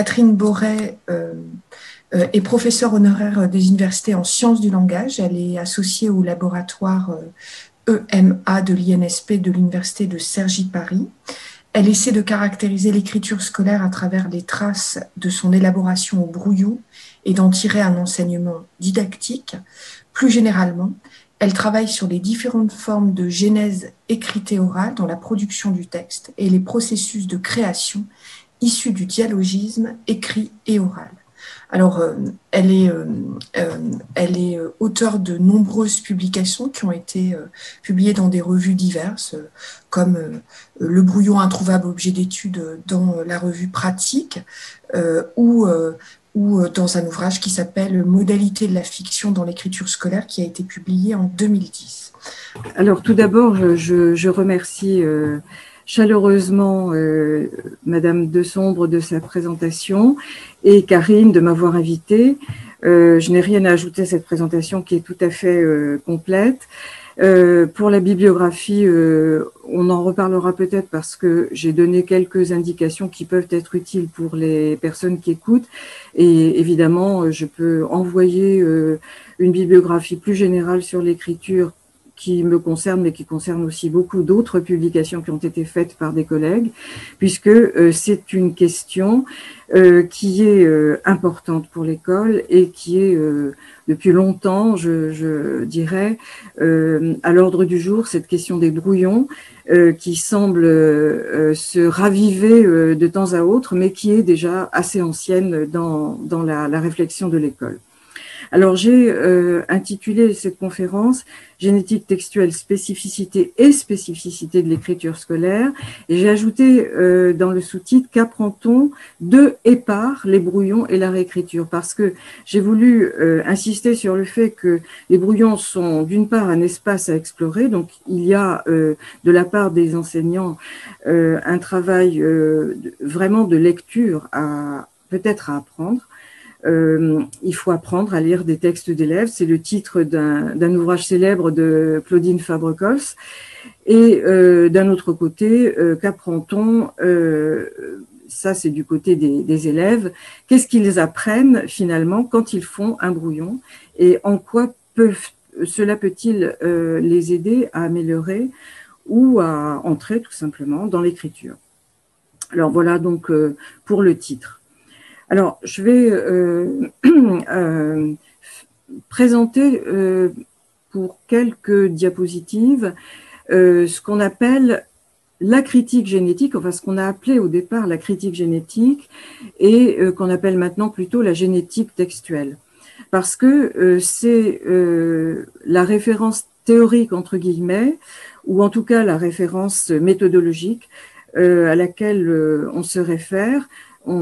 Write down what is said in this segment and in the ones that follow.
Catherine Boré est professeure honoraire des universités en sciences du langage. Elle est associée au laboratoire EMA de l'INSP de l'université de Cergy-Paris. Elle essaie de caractériser l'écriture scolaire à travers les traces de son élaboration au brouillon et d'en tirer un enseignement didactique. Plus généralement, elle travaille sur les différentes formes de genèse écrite et orale dans la production du texte et les processus de création issus du dialogisme écrit et oral. Alors, elle est auteure de nombreuses publications qui ont été publiées dans des revues diverses, comme Le brouillon introuvable objet d'étude dans la revue Pratique, ou dans un ouvrage qui s'appelle Modalités de la fiction dans l'écriture scolaire, qui a été publié en 2010. Alors, tout d'abord, je remercie chaleureusement Madame de Sombre de sa présentation et Karine de m'avoir invitée. Je n'ai rien à ajouter à cette présentation qui est tout à fait complète. Pour la bibliographie, on en reparlera peut-être parce que j'ai donné quelques indications qui peuvent être utiles pour les personnes qui écoutent. Et évidemment, je peux envoyer une bibliographie plus générale sur l'écriture qui me concerne, mais qui concerne aussi beaucoup d'autres publications qui ont été faites par des collègues, puisque c'est une question qui est importante pour l'école et qui est depuis longtemps, je dirais, à l'ordre du jour, cette question des brouillons qui semble se raviver de temps à autre, mais qui est déjà assez ancienne dans la réflexion de l'école. Alors, j'ai intitulé cette conférence « Génétique textuelle, spécificité et spécificité de l'écriture scolaire » et j'ai ajouté dans le sous-titre « Qu'apprend-on de et par les brouillons et la réécriture » parce que j'ai voulu insister sur le fait que les brouillons sont d'une part un espace à explorer, donc il y a de la part des enseignants un travail vraiment de lecture peut-être à apprendre. Il faut apprendre à lire des textes d'élèves. C'est le titre d'un ouvrage célèbre de Claudine Fabre-Cols. Et d'un autre côté, qu'apprend-on ça, c'est du côté des élèves. Qu'est-ce qu'ils apprennent finalement quand ils font un brouillon et en quoi cela peut-il les aider à améliorer ou à entrer tout simplement dans l'écriture. Alors voilà donc pour le titre. Alors, je vais présenter pour quelques diapositives ce qu'on appelle la critique génétique, enfin ce qu'on a appelé au départ la critique génétique et qu'on appelle maintenant plutôt la génétique textuelle. Parce que c'est la référence théorique, entre guillemets, ou en tout cas la référence méthodologique à laquelle on se réfère,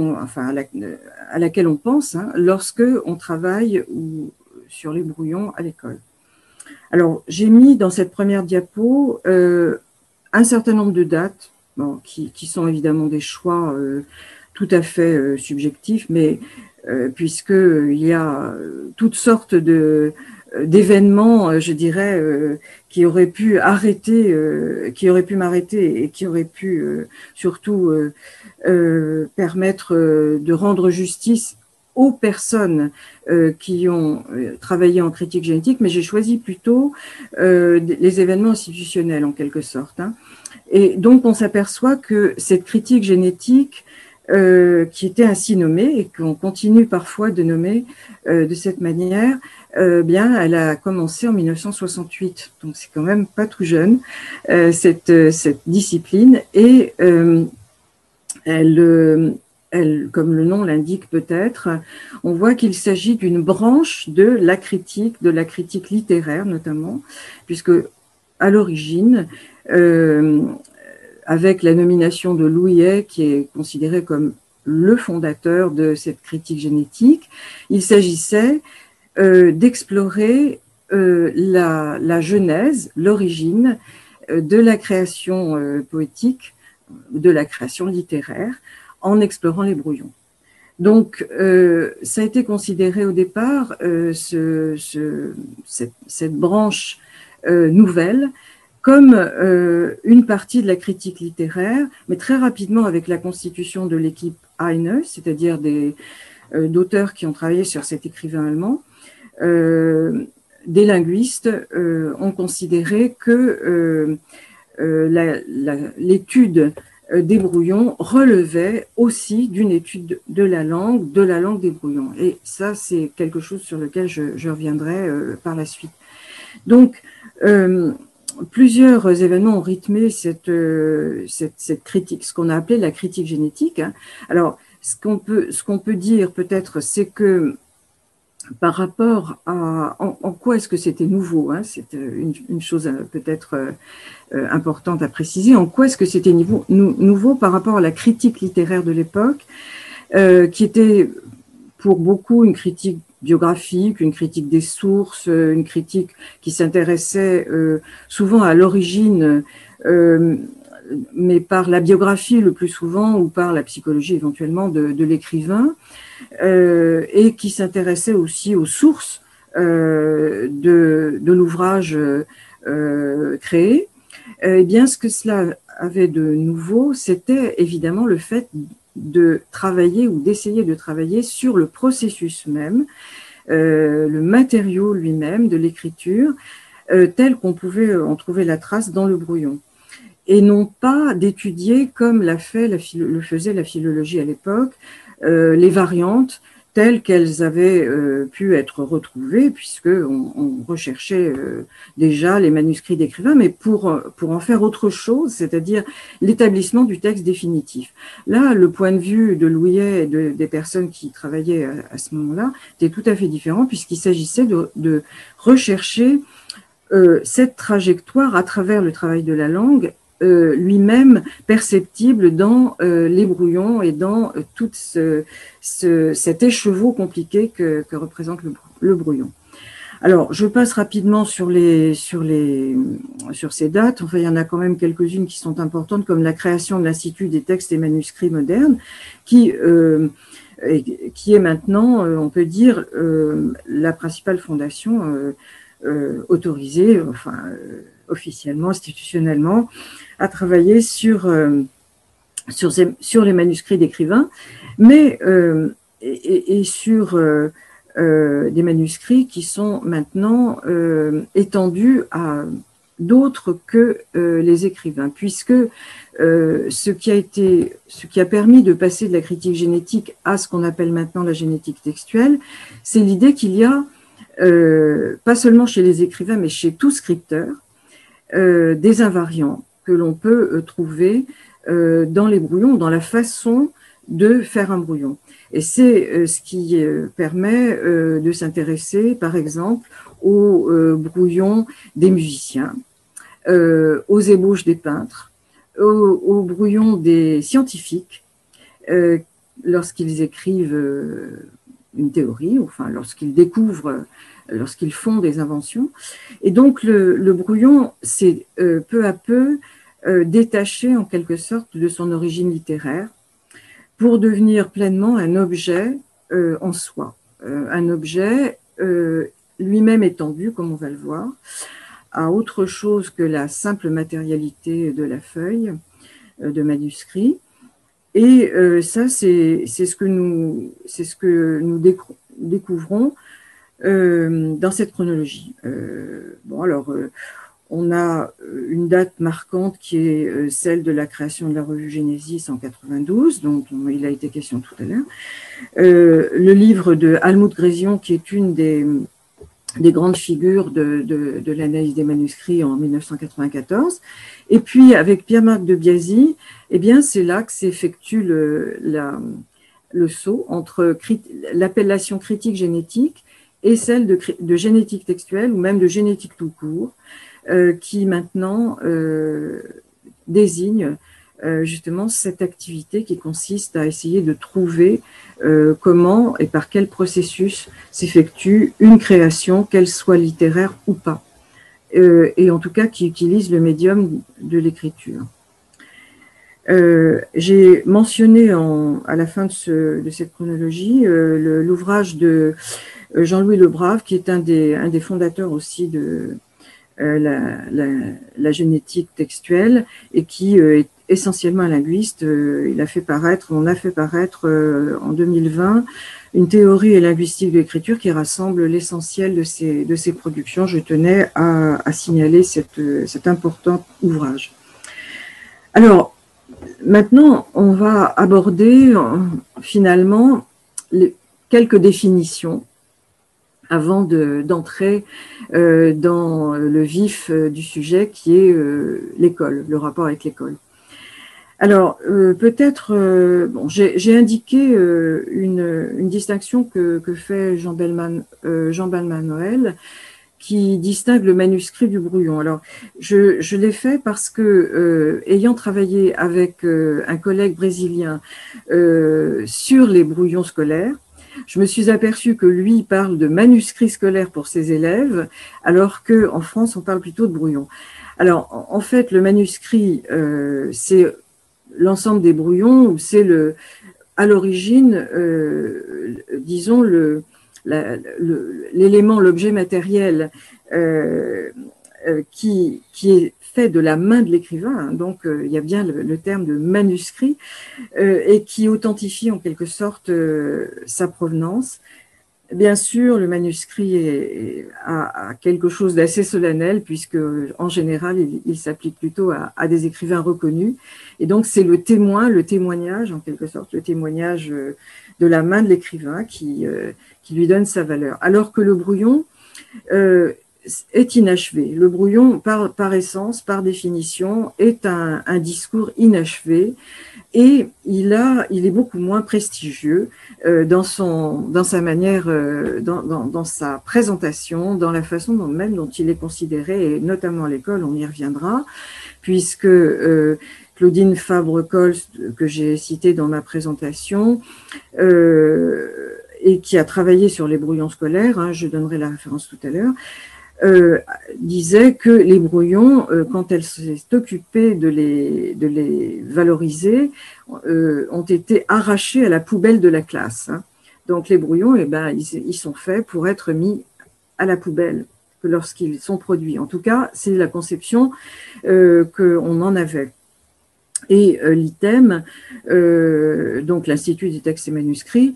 à laquelle on pense lorsque on travaille sur les brouillons à l'école. Alors, j'ai mis dans cette première diapo un certain nombre de dates qui sont évidemment des choix tout à fait subjectifs, mais puisqu'il y a toutes sortes d'événements, je dirais, qui auraient pu m'arrêter et qui auraient pu surtout permettre de rendre justice aux personnes qui ont travaillé en critique génétique, mais j'ai choisi plutôt les événements institutionnels en quelque sorte. Et donc on s'aperçoit que cette critique génétique qui était ainsi nommée et qu'on continue parfois de nommer de cette manière, bien, elle a commencé en 1968, donc c'est quand même pas tout jeune cette discipline et elle, comme le nom l'indique peut-être, on voit qu'il s'agit d'une branche de la critique littéraire notamment, puisque à l'origine, avec la nomination de Louis Hay, qui est considéré comme le fondateur de cette critique génétique, il s'agissait d'explorer la genèse, l'origine de la création poétique, de la création littéraire, en explorant les brouillons. Donc, ça a été considéré au départ, cette branche nouvelle, comme une partie de la critique littéraire, mais très rapidement avec la constitution de l'équipe Heine, c'est-à-dire d'auteurs qui ont travaillé sur cet écrivain allemand, des linguistes ont considéré que l'étude des brouillons relevait aussi d'une étude de la langue des brouillons. Et ça, c'est quelque chose sur lequel je reviendrai par la suite. Donc, plusieurs événements ont rythmé cette critique, ce qu'on a appelé la critique génétique. Alors, ce qu'on peut dire peut-être, c'est que par rapport à en quoi est-ce que c'était nouveau, c'est une chose peut-être importante à préciser, en quoi est-ce que c'était nouveau par rapport à la critique littéraire de l'époque, qui était pour beaucoup une critique biographique, une critique des sources, une critique qui s'intéressait souvent à l'origine, mais par la biographie le plus souvent ou par la psychologie éventuellement de l'écrivain, et qui s'intéressait aussi aux sources de l'ouvrage créé. Eh bien, ce que cela avait de nouveau, c'était évidemment le fait de travailler ou d'essayer de travailler sur le processus même, le matériau lui-même de l'écriture, tel qu'on pouvait en trouver la trace dans le brouillon. Et non pas d'étudier, comme le faisait la philologie à l'époque, les variantes telles qu'elles avaient pu être retrouvées, puisqu'on recherchait déjà les manuscrits d'écrivains, mais pour en faire autre chose, c'est-à-dire l'établissement du texte définitif. Là, le point de vue de Louillet et des personnes qui travaillaient à ce moment-là était tout à fait différent, puisqu'il s'agissait de rechercher cette trajectoire à travers le travail de la langue, lui-même perceptible dans les brouillons et dans tout cet écheveau compliqué que représente le brouillon. Alors, je passe rapidement sur ces dates. Enfin, il y en a quand même quelques-unes qui sont importantes, comme la création de l'Institut des textes et manuscrits modernes, qui est maintenant, on peut dire, la principale fondation autorisée, officiellement, institutionnellement, à travailler sur les manuscrits d'écrivains, mais et sur des manuscrits qui sont maintenant étendus à d'autres que les écrivains, puisque ce qui a permis de passer de la critique génétique à ce qu'on appelle maintenant la génétique textuelle, c'est l'idée qu'il y a, pas seulement chez les écrivains, mais chez tout scripteur, des invariants que l'on peut trouver dans les brouillons, dans la façon de faire un brouillon. Et c'est ce qui permet de s'intéresser, par exemple, aux brouillons des musiciens, aux ébauches des peintres, aux brouillons des scientifiques, lorsqu'ils écrivent une théorie, enfin lorsqu'ils découvrent, lorsqu'ils font des inventions. Et donc le brouillon s'est peu à peu détaché en quelque sorte de son origine littéraire pour devenir pleinement un objet en soi, un objet lui-même étendu, comme on va le voir, à autre chose que la simple matérialité de la feuille de manuscrit. Et ça, c'est ce que nous découvrons dans cette chronologie. Bon, alors, on a une date marquante qui est celle de la création de la revue Genesis en 92, dont il a été question tout à l'heure. Le livre de Almut Grésion, qui est une des grandes figures de l'analyse des manuscrits en 1994. Et puis, avec Pierre-Marc de Biasy, eh bien, c'est là que s'effectue le saut entre l'appellation critique génétique et celle de génétique textuelle ou même de génétique tout court, qui maintenant désigne justement cette activité qui consiste à essayer de trouver comment et par quel processus s'effectue une création, qu'elle soit littéraire ou pas, et en tout cas qui utilise le médium de l'écriture. J'ai mentionné à la fin de cette chronologie l'ouvrage de Jean-Louis Lebrave, qui est un des fondateurs aussi la génétique textuelle et qui est essentiellement un linguiste. On a fait paraître en 2020 une théorie linguistique de l'écriture qui rassemble l'essentiel de ces productions. Je tenais à signaler cet important ouvrage. Alors, maintenant, on va aborder finalement quelques définitions avant d'entrer dans le vif du sujet qui est l'école, le rapport avec l'école. Alors, peut-être, bon, j'ai indiqué une distinction que fait Jean Bellman-Noël, qui distingue le manuscrit du brouillon. Alors, je l'ai fait parce que, ayant travaillé avec un collègue brésilien sur les brouillons scolaires, je me suis aperçue que lui parle de manuscrits scolaires pour ses élèves, alors qu'en France, on parle plutôt de brouillons. Alors, en fait, le manuscrit, c'est l'ensemble des brouillons, ou c'est à l'origine, disons, l'élément, l'objet matériel qui est fait de la main de l'écrivain, hein, donc il y a bien le terme de manuscrit, et qui authentifie en quelque sorte sa provenance. Bien sûr, le manuscrit a quelque chose d'assez solennel, puisque en général, il s'applique plutôt à des écrivains reconnus. Et donc, c'est le témoignage, en quelque sorte, le témoignage de la main de l'écrivain qui lui donne sa valeur. Alors que le brouillon est inachevé. Le brouillon, par essence, par définition, est un discours inachevé, et il est beaucoup moins prestigieux dans sa manière, dans sa présentation, dans la façon dont il est considéré, et notamment à l'école, on y reviendra, puisque Claudine Fabre-Coll, que j'ai citée dans ma présentation, et qui a travaillé sur les brouillons scolaires, hein, je donnerai la référence tout à l'heure, disait que les brouillons, quand elle s'est occupée de les valoriser, ont été arrachés à la poubelle de la classe. Hein. Donc les brouillons, ils sont faits pour être mis à la poubelle que lorsqu'ils sont produits. En tout cas, c'est la conception qu'on en avait. Et l'ITEM, donc l'Institut des textes et manuscrits,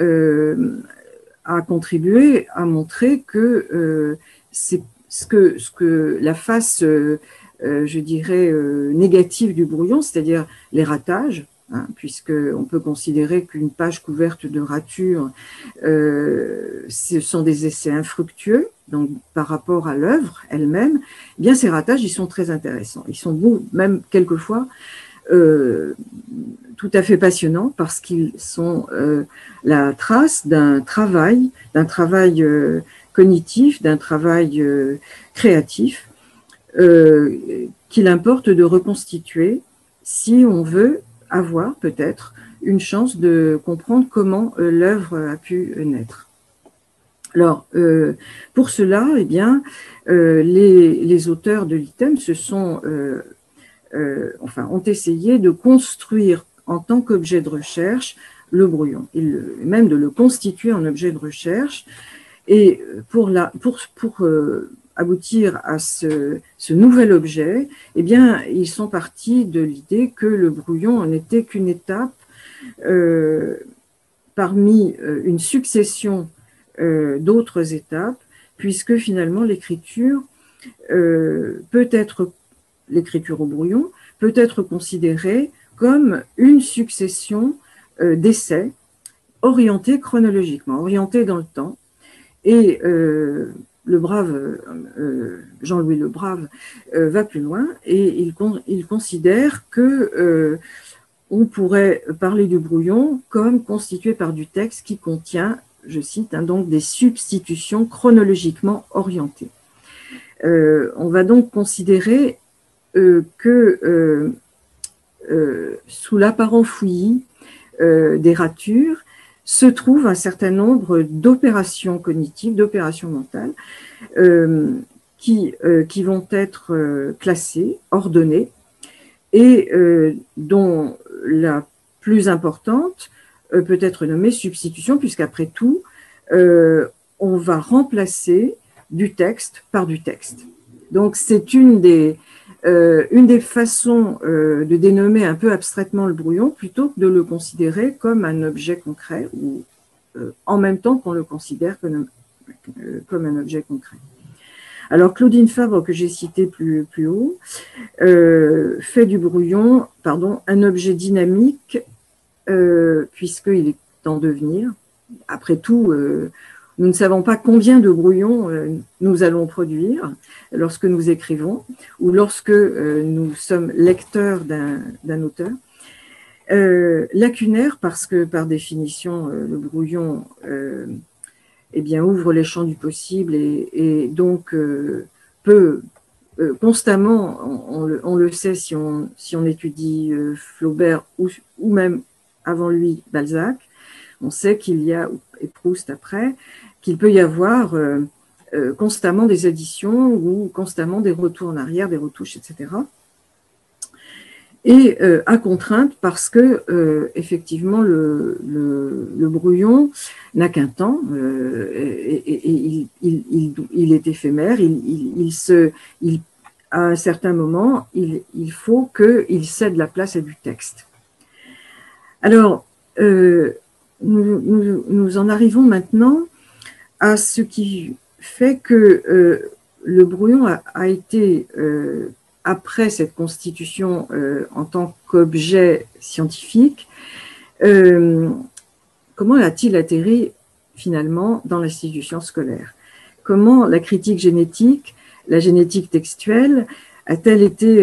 a contribué à montrer que c'est ce que la face, je dirais, négative du brouillon, c'est-à-dire les ratages, hein, puisqu'on peut considérer qu'une page couverte de ratures, ce sont des essais infructueux, donc par rapport à l'œuvre elle-même, eh bien ces ratages, ils sont très intéressants. Ils sont même quelquefois tout à fait passionnants parce qu'ils sont la trace d'un travail cognitif, d'un travail créatif qu'il importe de reconstituer si on veut avoir peut-être une chance de comprendre comment l'œuvre a pu naître. Alors, pour cela, eh bien, les auteurs de l'ITEM ont essayé de construire en tant qu'objet de recherche le brouillon, même de le constituer en objet de recherche. Et pour aboutir à ce nouvel objet, eh bien, ils sont partis de l'idée que le brouillon n'était qu'une étape parmi une succession d'autres étapes, puisque finalement l'écriture l'écriture au brouillon peut être considérée comme une succession d'essais orientés chronologiquement, orientés dans le temps. Et le brave Jean-Louis Le Brave va plus loin et il considère que on pourrait parler du brouillon comme constitué par du texte qui contient, je cite, hein, donc des substitutions chronologiquement orientées. On va donc considérer que sous l'apparent fouillis des ratures se trouve un certain nombre d'opérations cognitives, d'opérations mentales qui vont être classées, ordonnées, et dont la plus importante peut être nommée substitution, puisqu'après tout, on va remplacer du texte par du texte. Donc, c'est une des façons de dénommer un peu abstraitement le brouillon plutôt que de le considérer comme un objet concret ou en même temps qu'on le considère comme un objet concret. Alors, Claudine Fabre, que j'ai cité plus haut, fait du brouillon un objet dynamique puisqu'il est en devenir. Après tout, nous ne savons pas combien de brouillons nous allons produire lorsque nous écrivons ou lorsque nous sommes lecteurs d'un auteur. Lacunaire parce que, par définition, le brouillon ouvre les champs du possible et donc peut constamment, on le sait si on étudie Flaubert ou même avant lui Balzac, on sait qu'il y a, et Proust après, qu'il peut y avoir constamment des additions ou constamment des retours en arrière, des retouches, etc. Et à contrainte parce que effectivement le brouillon n'a qu'un temps et il est éphémère, à un certain moment il faut qu'il cède la place à du texte. Alors nous en arrivons maintenant à ce qui fait que le brouillon a été après cette constitution en tant qu'objet scientifique, comment a-t-il atterri finalement dans l'institution scolaire? Comment la critique génétique, la génétique textuelle, a-t-elle été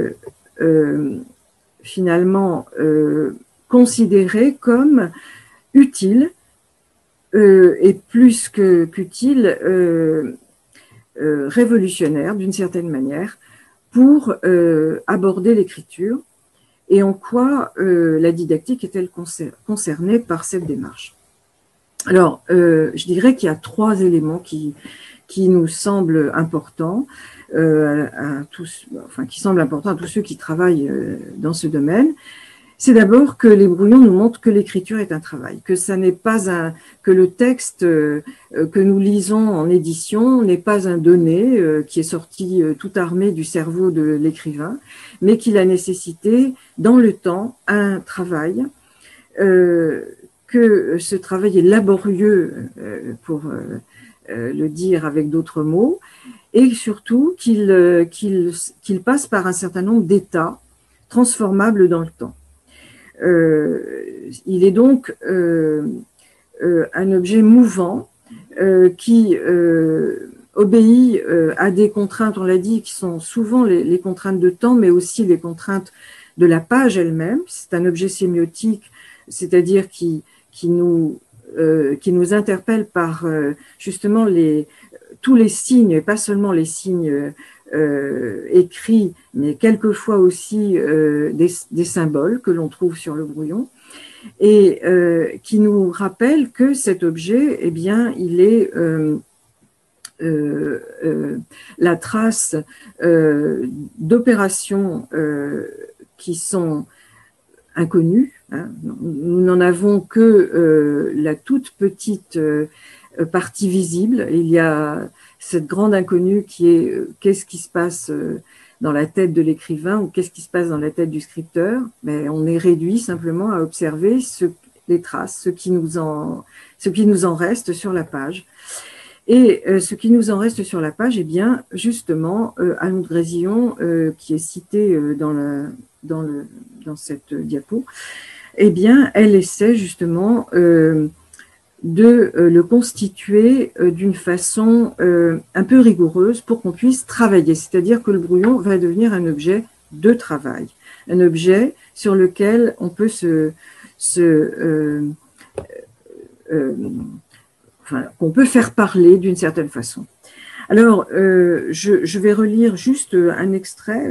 finalement considérée comme utile et plus qu'utile, révolutionnaire d'une certaine manière, pour aborder l'écriture et en quoi la didactique est-elle concernée par cette démarche. Alors, je dirais qu'il y a 3 éléments qui nous semblent importants, qui semblent importants à tous ceux qui travaillent dans ce domaine. C'est d'abord que les brouillons nous montrent que l'écriture est un travail, que ça n'est pas que le texte que nous lisons en édition n'est pas un donné qui est sorti tout armé du cerveau de l'écrivain, mais qu'il a nécessité dans le temps un travail, que ce travail est laborieux, pour le dire avec d'autres mots, et surtout qu'il passe par un certain nombre d'états transformables dans le temps. Il est donc un objet mouvant qui obéit à des contraintes, on l'a dit, qui sont souvent les contraintes de temps, mais aussi les contraintes de la page elle-même. C'est un objet sémiotique, c'est-à-dire qui nous interpelle par justement tous les signes, et pas seulement les signes écrits, mais quelquefois aussi des symboles que l'on trouve sur le brouillon, et qui nous rappelle que cet objet, eh bien, il est la trace d'opérations qui sont inconnues. Hein. Nous n'en avons que la toute petite partie visible. Il y a cette grande inconnue qui est qu'est-ce qui se passe dans la tête de l'écrivain ou qu'est-ce qui se passe dans la tête du scripteur. Mais on est réduit simplement à observer les traces, ce qui nous en reste sur la page. Et ce qui nous en reste sur la page, eh bien, justement, Almud Grésillon, qui est cité dans cette diapo, eh bien, elle essaie justement de le constituer d'une façon un peu rigoureuse pour qu'on puisse travailler. C'est-à-dire que le brouillon va devenir un objet de travail, un objet sur lequel on peut qu'on peut faire parler d'une certaine façon. Alors, je vais relire juste un extrait.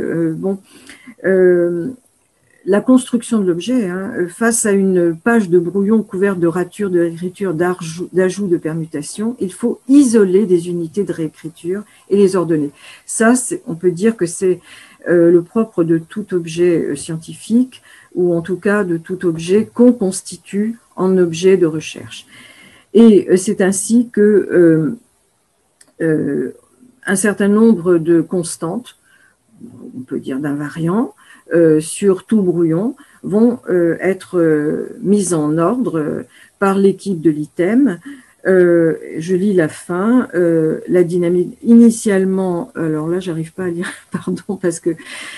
La construction de l'objet, face à une page de brouillon couverte de ratures de réécriture, d'ajouts, de permutations, il faut isoler des unités de réécriture et les ordonner. Ça, on peut dire que c'est le propre de tout objet scientifique, ou en tout cas de tout objet qu'on constitue en objet de recherche. Et c'est ainsi que un certain nombre de constantes, on peut dire d'invariants, sur tout brouillon vont être mises en ordre par l'équipe de l'ITEM. Je lis la fin, la dynamique initialement, alors là j'arrive pas à lire, pardon, parce que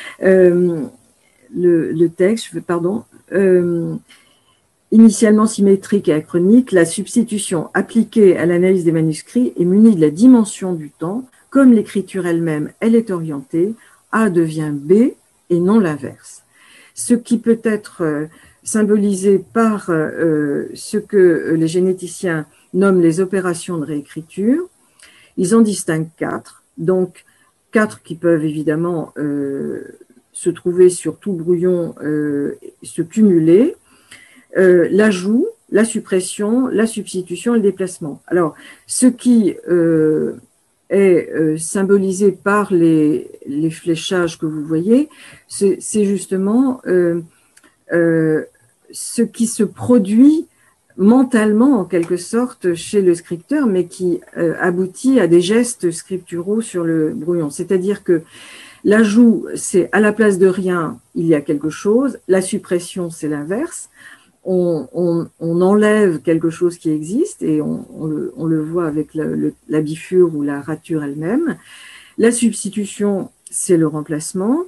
le texte, pardon, initialement symétrique et achronique, la substitution appliquée à l'analyse des manuscrits est munie de la dimension du temps, comme l'écriture elle-même, elle est orientée, A devient B et non l'inverse. Ce qui peut être symbolisé par ce que les généticiens nomment les opérations de réécriture. Ils en distinguent 4, donc 4 qui peuvent évidemment se trouver sur tout brouillon, se cumuler, l'ajout, la suppression, la substitution et le déplacement. Alors, ce qui est symbolisé par les fléchages que vous voyez, c'est justement ce qui se produit mentalement, en quelque sorte, chez le scripteur, mais qui aboutit à des gestes scripturaux sur le brouillon. C'est-à-dire que l'ajout, c'est à la place de rien, il y a quelque chose. La suppression, c'est l'inverse. On enlève quelque chose qui existe et on le voit avec la bifure ou la rature elle-même. La substitution, c'est le remplacement.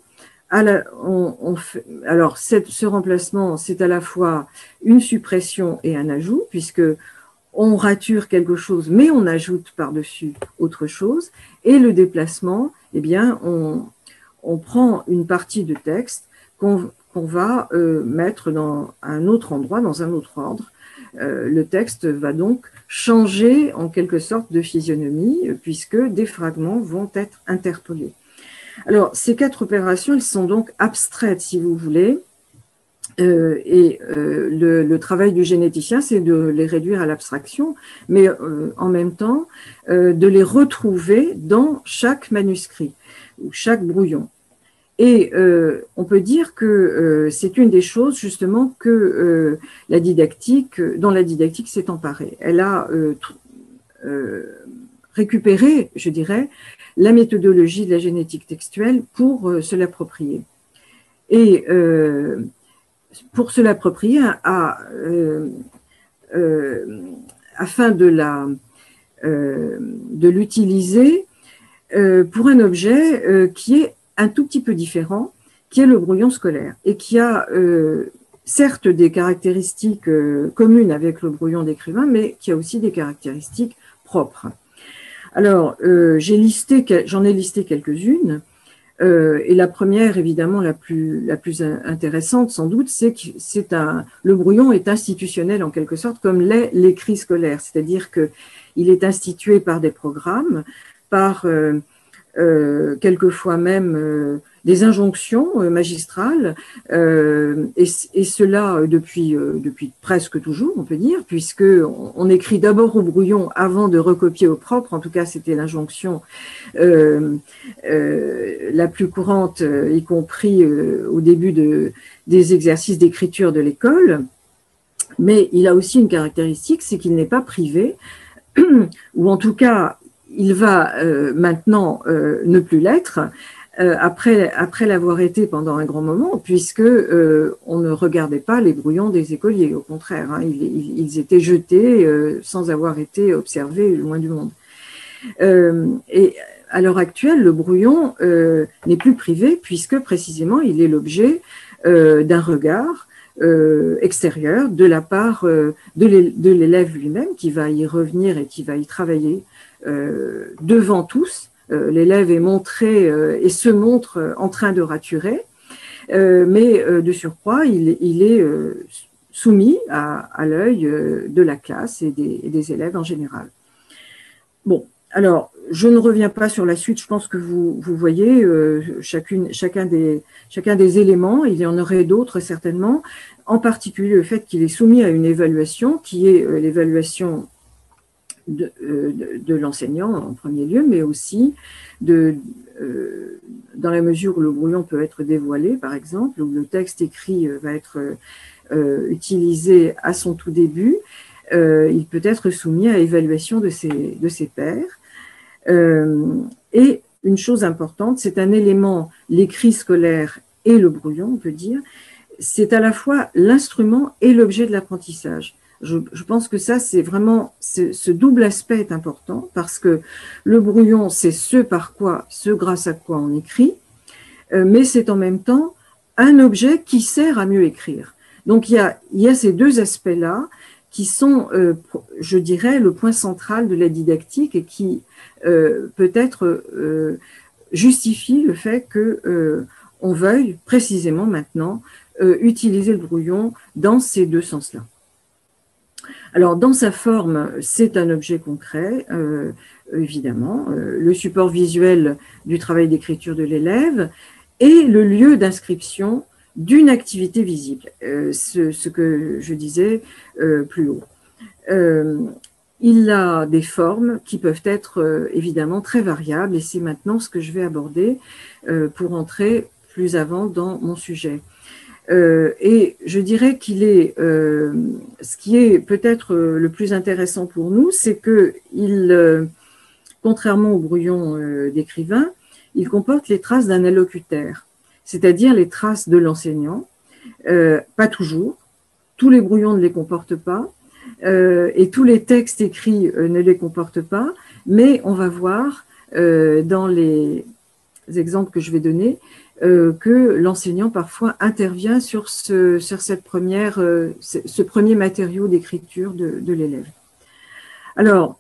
Alors, ce remplacement, c'est à la fois une suppression et un ajout, puisque on rature quelque chose, mais on ajoute par-dessus autre chose. Et le déplacement, eh bien, on prend une partie de texte qu'on va mettre dans un autre endroit, dans un autre ordre. Le texte va donc changer en quelque sorte de physionomie, puisque des fragments vont être interpolés. Alors, ces 4 opérations, elles sont donc abstraites, si vous voulez, et le travail du généticien, c'est de les réduire à l'abstraction, mais en même temps, de les retrouver dans chaque manuscrit ou chaque brouillon. Et on peut dire que c'est une des choses justement que dont la didactique s'est emparée. Elle a récupéré, je dirais, la méthodologie de la génétique textuelle pour se l'approprier. Et pour se l'approprier, afin de l'utiliser pour un objet qui est un tout petit peu différent, qui est le brouillon scolaire, et qui a certes des caractéristiques communes avec le brouillon d'écrivain, mais qui a aussi des caractéristiques propres. Alors, j'en ai listé quelques-unes, et la première, évidemment, la plus intéressante, sans doute, c'est que le brouillon est institutionnel en quelque sorte, comme l'est l'écrit scolaire, c'est-à-dire qu'il est institué par des programmes, par quelquefois même des injonctions magistrales, et cela depuis presque toujours, on peut dire, puisque on écrit d'abord au brouillon avant de recopier au propre. En tout cas, c'était l'injonction la plus courante, y compris au début des exercices d'écriture de l'école. Mais il a aussi une caractéristique, c'est qu'il n'est pas privé, ou en tout cas, il va maintenant ne plus l'être, après l'avoir été pendant un grand moment, puisque on ne regardait pas les brouillons des écoliers, au contraire, hein, ils étaient jetés sans avoir été observés loin du monde. Et à l'heure actuelle, le brouillon n'est plus privé, puisque précisément il est l'objet d'un regard extérieur de la part de l'élève lui-même, qui va y revenir et qui va y travailler devant tous. L'élève est montré et se montre en train de raturer, mais de surcroît, il est soumis à l'œil de la classe et des élèves en général. Bon, alors, je ne reviens pas sur la suite, je pense que vous voyez chacun des éléments, il y en aurait d'autres certainement, en particulier le fait qu'il est soumis à une évaluation qui est l'évaluation de l'enseignant en premier lieu, mais aussi dans la mesure où le brouillon peut être dévoilé, par exemple, où le texte écrit va être utilisé à son tout début, il peut être soumis à évaluation de ses pairs. Et une chose importante, c'est un élément, l'écrit scolaire et le brouillon, on peut dire, c'est à la fois l'instrument et l'objet de l'apprentissage. Je pense que ça, c'est vraiment, ce double aspect est important parce que le brouillon, c'est ce grâce à quoi on écrit, mais c'est en même temps un objet qui sert à mieux écrire. Donc il y a ces deux aspects-là qui sont, je dirais, le point central de la didactique et qui peut-être justifie le fait que on veuille précisément maintenant utiliser le brouillon dans ces deux sens-là. Alors, dans sa forme, c'est un objet concret, évidemment, le support visuel du travail d'écriture de l'élève et le lieu d'inscription d'une activité visible, ce que je disais plus haut. Il a des formes qui peuvent être évidemment très variables et c'est maintenant ce que je vais aborder pour entrer plus avant dans mon sujet. Et je dirais qu'il est, ce qui est peut-être le plus intéressant pour nous, c'est que contrairement au brouillon d'écrivain, il comporte les traces d'un allocutaire, c'est-à-dire les traces de l'enseignant, pas toujours, tous les brouillons ne les comportent pas, et tous les textes écrits ne les comportent pas, mais on va voir dans les exemples que je vais donner, que l'enseignant parfois intervient sur ce premier matériau d'écriture de l'élève. Alors,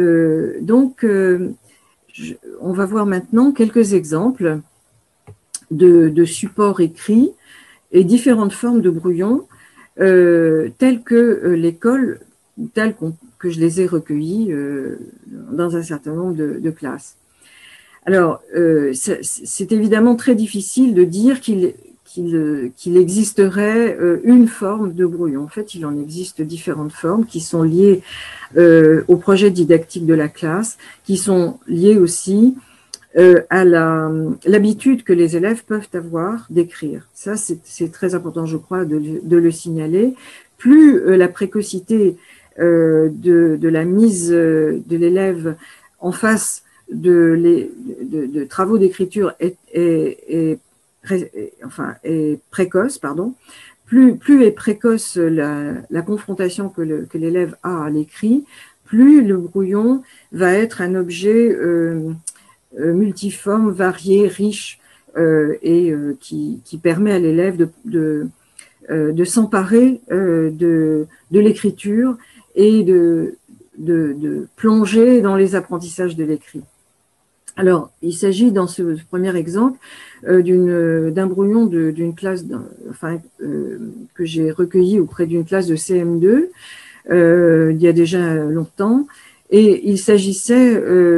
on va voir maintenant quelques exemples de supports écrits et différentes formes de brouillons telles que l'école, telles que je les ai recueillis dans un certain nombre de classes. Alors, c'est évidemment très difficile de dire qu'il existerait une forme de brouillon. En fait, il en existe différentes formes qui sont liées au projet didactique de la classe, qui sont liées aussi à l'habitude que les élèves peuvent avoir d'écrire. Ça, c'est très important, je crois, de le signaler. Plus la précocité de la mise de l'élève en face de travaux d'écriture est précoce, pardon, plus est précoce la confrontation que l'élève a à l'écrit, plus le brouillon va être un objet multiforme, varié, riche et qui permet à l'élève de s'emparer de l'écriture et de plonger dans les apprentissages de l'écrit. Alors, il s'agit dans ce premier exemple d'un brouillon d'une classe que j'ai recueilli auprès d'une classe de CM2 il y a déjà longtemps, et il s'agissait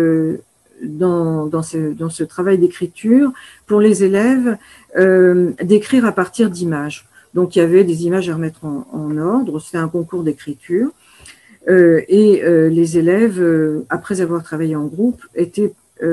dans ce travail d'écriture pour les élèves d'écrire à partir d'images. Donc, il y avait des images à remettre en ordre, c'était un concours d'écriture, et les élèves, après avoir travaillé en groupe, étaient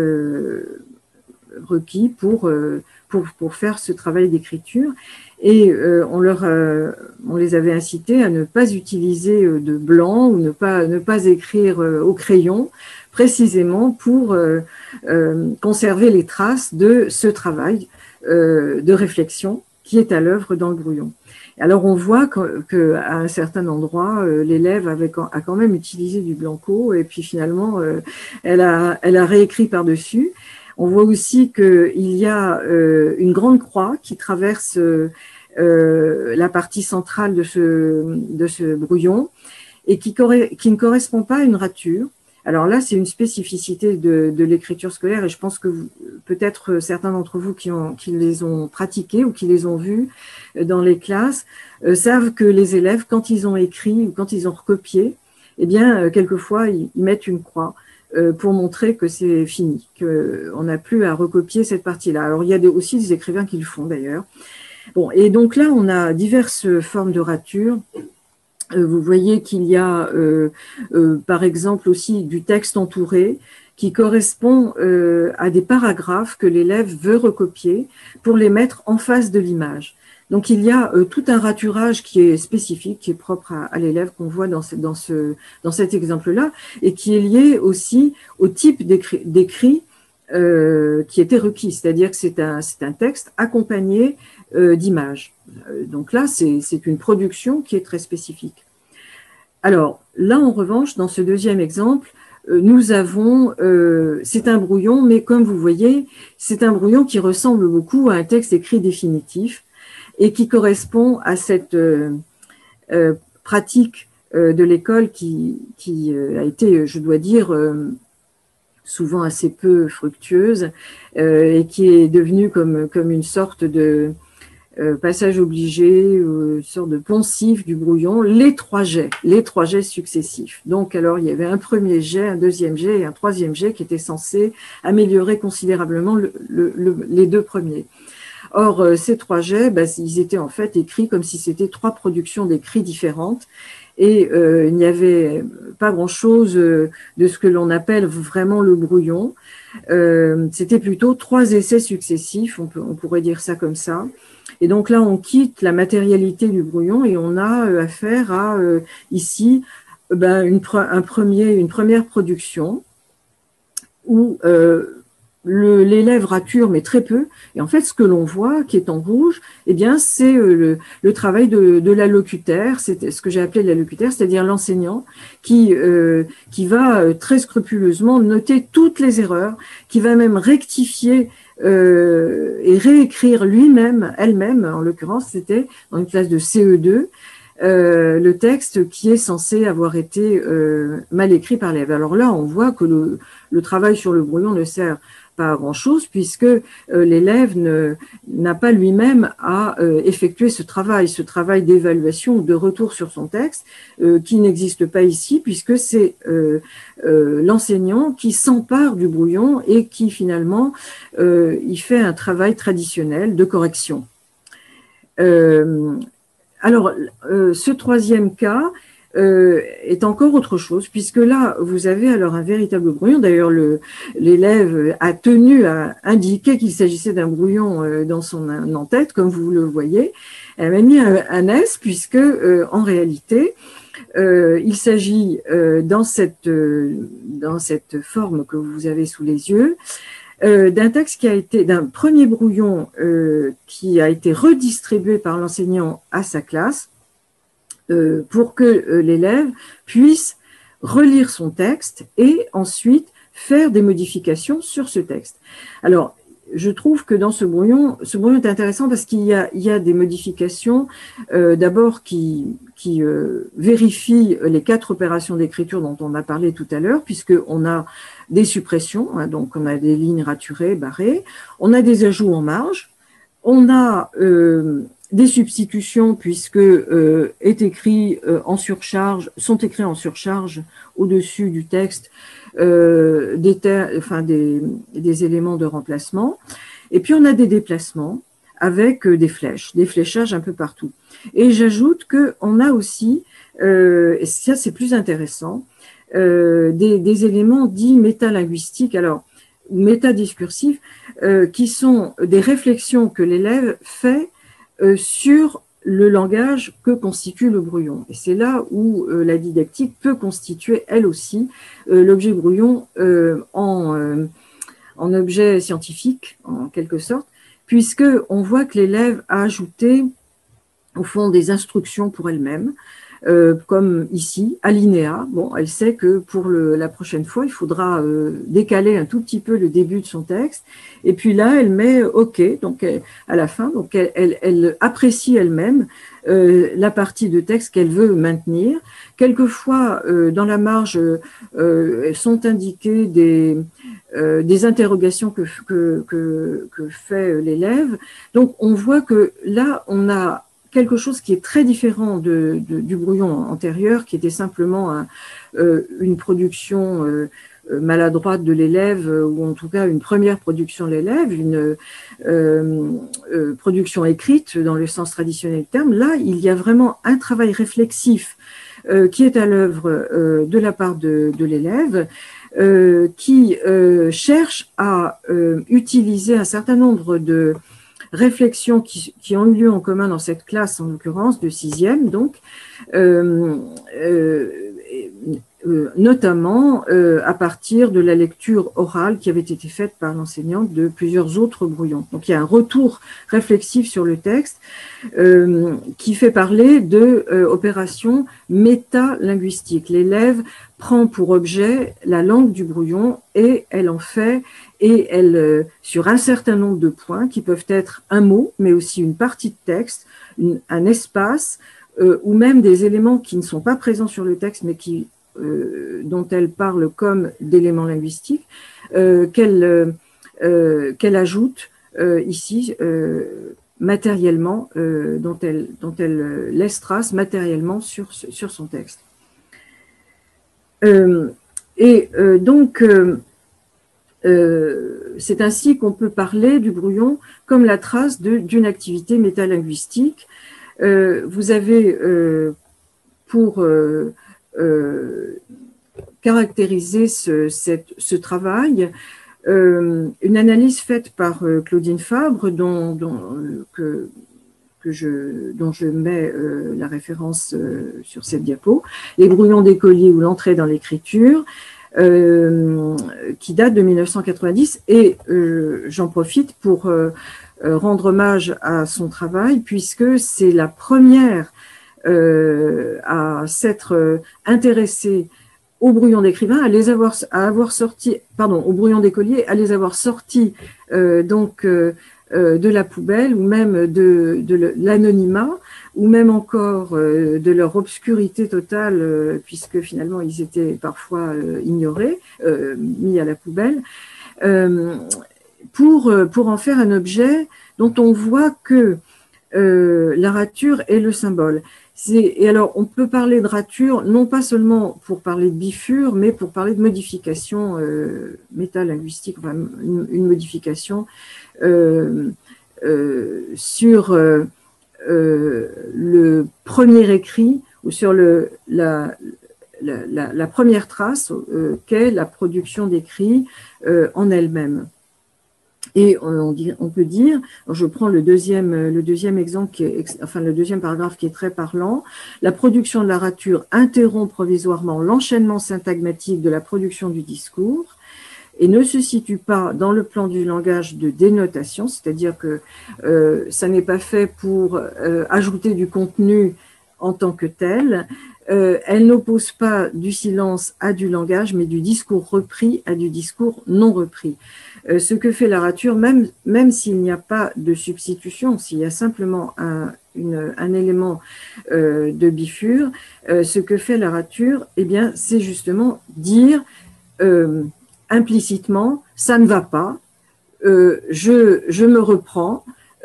requis pour faire ce travail d'écriture et on les avait incités à ne pas utiliser de blanc ou ne pas écrire au crayon, précisément pour conserver les traces de ce travail de réflexion qui est à l'œuvre dans le brouillon. Alors, on voit qu'à un certain endroit, l'élève a quand même utilisé du blanco et puis finalement, elle a réécrit par-dessus. On voit aussi qu'il y a une grande croix qui traverse la partie centrale de ce brouillon et qui ne correspond pas à une rature. Alors là, c'est une spécificité de l'écriture scolaire et je pense que peut-être certains d'entre vous qui les ont pratiqués ou qui les ont vus dans les classes savent que les élèves, quand ils ont écrit ou quand ils ont recopié, eh bien, quelquefois, ils mettent une croix pour montrer que c'est fini, qu'on n'a plus à recopier cette partie-là. Alors, il y a aussi des écrivains qui le font d'ailleurs. Bon, et donc là, on a diverses formes de ratures. Vous voyez qu'il y a, par exemple, aussi du texte entouré qui correspond à des paragraphes que l'élève veut recopier pour les mettre en face de l'image. Donc, il y a tout un raturage qui est spécifique, qui est propre à l'élève qu'on voit dans cet exemple-là et qui est lié aussi au type d'écrit qui était requis, c'est-à-dire que c'est un texte accompagné d'images. Donc là, c'est une production qui est très spécifique. Alors là, en revanche, dans ce deuxième exemple, nous avons, c'est un brouillon, mais comme vous voyez, c'est un brouillon qui ressemble beaucoup à un texte écrit définitif et qui correspond à cette pratique de l'école qui a été, je dois dire, souvent assez peu fructueuse et qui est devenue comme une sorte de passage obligé, une sorte de poncif du brouillon, les trois jets successifs. Donc, alors, il y avait un premier jet, un deuxième jet et un troisième jet qui étaient censés améliorer considérablement les deux premiers. Or, ces trois jets, ils étaient en fait écrits comme si c'était trois productions d'écrits différentes et il n'y avait pas grand-chose de ce que l'on appelle vraiment le brouillon. C'était plutôt trois essais successifs, on pourrait dire ça comme ça. Et donc là, on quitte la matérialité du brouillon et on a affaire à, ici, une première production où l'élève rature, mais très peu. Et en fait, ce que l'on voit, qui est en rouge, eh bien, c'est le travail de l'allocutaire, c'est ce que j'ai appelé l'allocutaire, c'est-à-dire l'enseignant qui va très scrupuleusement noter toutes les erreurs, qui va même rectifier et réécrire elle-même, en l'occurrence, c'était dans une classe de CE2, le texte qui est censé avoir été mal écrit par l'élève. Alors là, on voit que le travail sur le brouillon ne sert pas à grand-chose puisque l'élève n'a pas lui-même à effectuer ce travail d'évaluation ou de retour sur son texte qui n'existe pas ici puisque c'est l'enseignant qui s'empare du brouillon et qui finalement il fait un travail traditionnel de correction. Alors, ce troisième cas est encore autre chose, puisque là, vous avez alors un véritable brouillon. D'ailleurs, l'élève a tenu à indiquer qu'il s'agissait d'un brouillon dans son en-tête, comme vous le voyez. Elle m'a mis un S, puisque en réalité, il s'agit dans cette forme que vous avez sous les yeux, d'un texte d'un premier brouillon qui a été redistribué par l'enseignant à sa classe pour que l'élève puisse relire son texte et ensuite faire des modifications sur ce texte. Alors, je trouve que dans ce brouillon est intéressant parce qu'il y a des modifications d'abord qui vérifient les 4 opérations d'écriture dont on a parlé tout à l'heure, puisqu'on a des suppressions, hein, donc on a des lignes raturées, barrées, on a des ajouts en marge, on a des substitutions puisque sont écrits en surcharge au-dessus du texte des éléments de remplacement. Et puis on a des déplacements avec des flèches, des fléchages un peu partout. Et j'ajoute qu'on a aussi, et ça c'est plus intéressant, des éléments dits métalinguistiques, alors métadiscursifs, qui sont des réflexions que l'élève fait sur le langage que constitue le brouillon. Et c'est là où la didactique peut constituer, elle aussi, l'objet brouillon en objet scientifique, en quelque sorte, puisqu'on voit que l'élève a ajouté, au fond, des instructions pour elle-même, comme ici, alinéa. Bon, elle sait que pour la prochaine fois, il faudra décaler un tout petit peu le début de son texte. Et puis là, elle met OK, donc à la fin, donc elle apprécie elle-même la partie de texte qu'elle veut maintenir. Quelquefois, dans la marge, sont indiquées des interrogations que fait l'élève. Donc, on voit que là, on a quelque chose qui est très différent du brouillon antérieur, qui était simplement une production maladroite de l'élève, ou en tout cas une première production de l'élève, une production écrite dans le sens traditionnel du terme. Là, il y a vraiment un travail réflexif qui est à l'œuvre de la part de l'élève, qui cherche à utiliser un certain nombre de réflexions qui ont eu lieu en commun dans cette classe, en l'occurrence, de 6e, donc, notamment à partir de la lecture orale qui avait été faite par l'enseignante de plusieurs autres brouillons. Donc il y a un retour réflexif sur le texte qui fait parler de opération métalinguistique. L'élève prend pour objet la langue du brouillon et elle en fait, et elle, sur un certain nombre de points qui peuvent être un mot, mais aussi une partie de texte, un espace, ou même des éléments qui ne sont pas présents sur le texte, mais dont elle parle comme d'éléments linguistiques, qu'elle ajoute ici matériellement, dont elle laisse trace matériellement sur son texte. Donc, c'est ainsi qu'on peut parler du brouillon comme la trace d'une activité métalinguistique. Vous avez, pour caractériser ce travail, une analyse faite par Claudine Fabre, dont je mets la référence sur cette diapo, les brouillons d'écolier ou l'entrée dans l'écriture, qui date de 1990, et j'en profite pour rendre hommage à son travail, puisque c'est la première à s'être intéressée aux brouillons d'écrivain, à avoir sorti, pardon, aux brouillons d'écolier, à les avoir sortis de la poubelle, ou même de l'anonymat, ou même encore de leur obscurité totale, puisque finalement ils étaient parfois ignorés, mis à la poubelle, pour en faire un objet dont on voit que la rature est le symbole. Et alors, on peut parler de rature, non pas seulement pour parler de bifure, mais pour parler de modification métalinguistique, enfin, une modification sur le premier écrit, ou sur la première trace qu'est la production d'écrit en elle-même. Et on peut dire, je prends le deuxième exemple, le deuxième paragraphe qui est très parlant, la production de la rature interrompt provisoirement l'enchaînement syntagmatique de la production du discours et ne se situe pas dans le plan du langage de dénotation, c'est-à-dire que ça n'est pas fait pour ajouter du contenu en tant que tel. Elle n'oppose pas du silence à du langage, mais du discours repris à du discours non repris. Ce que fait la rature, même s'il n'y a pas de substitution, s'il y a simplement un élément de bifure, ce que fait la rature, eh bien, c'est justement dire implicitement, ça ne va pas, je me reprends,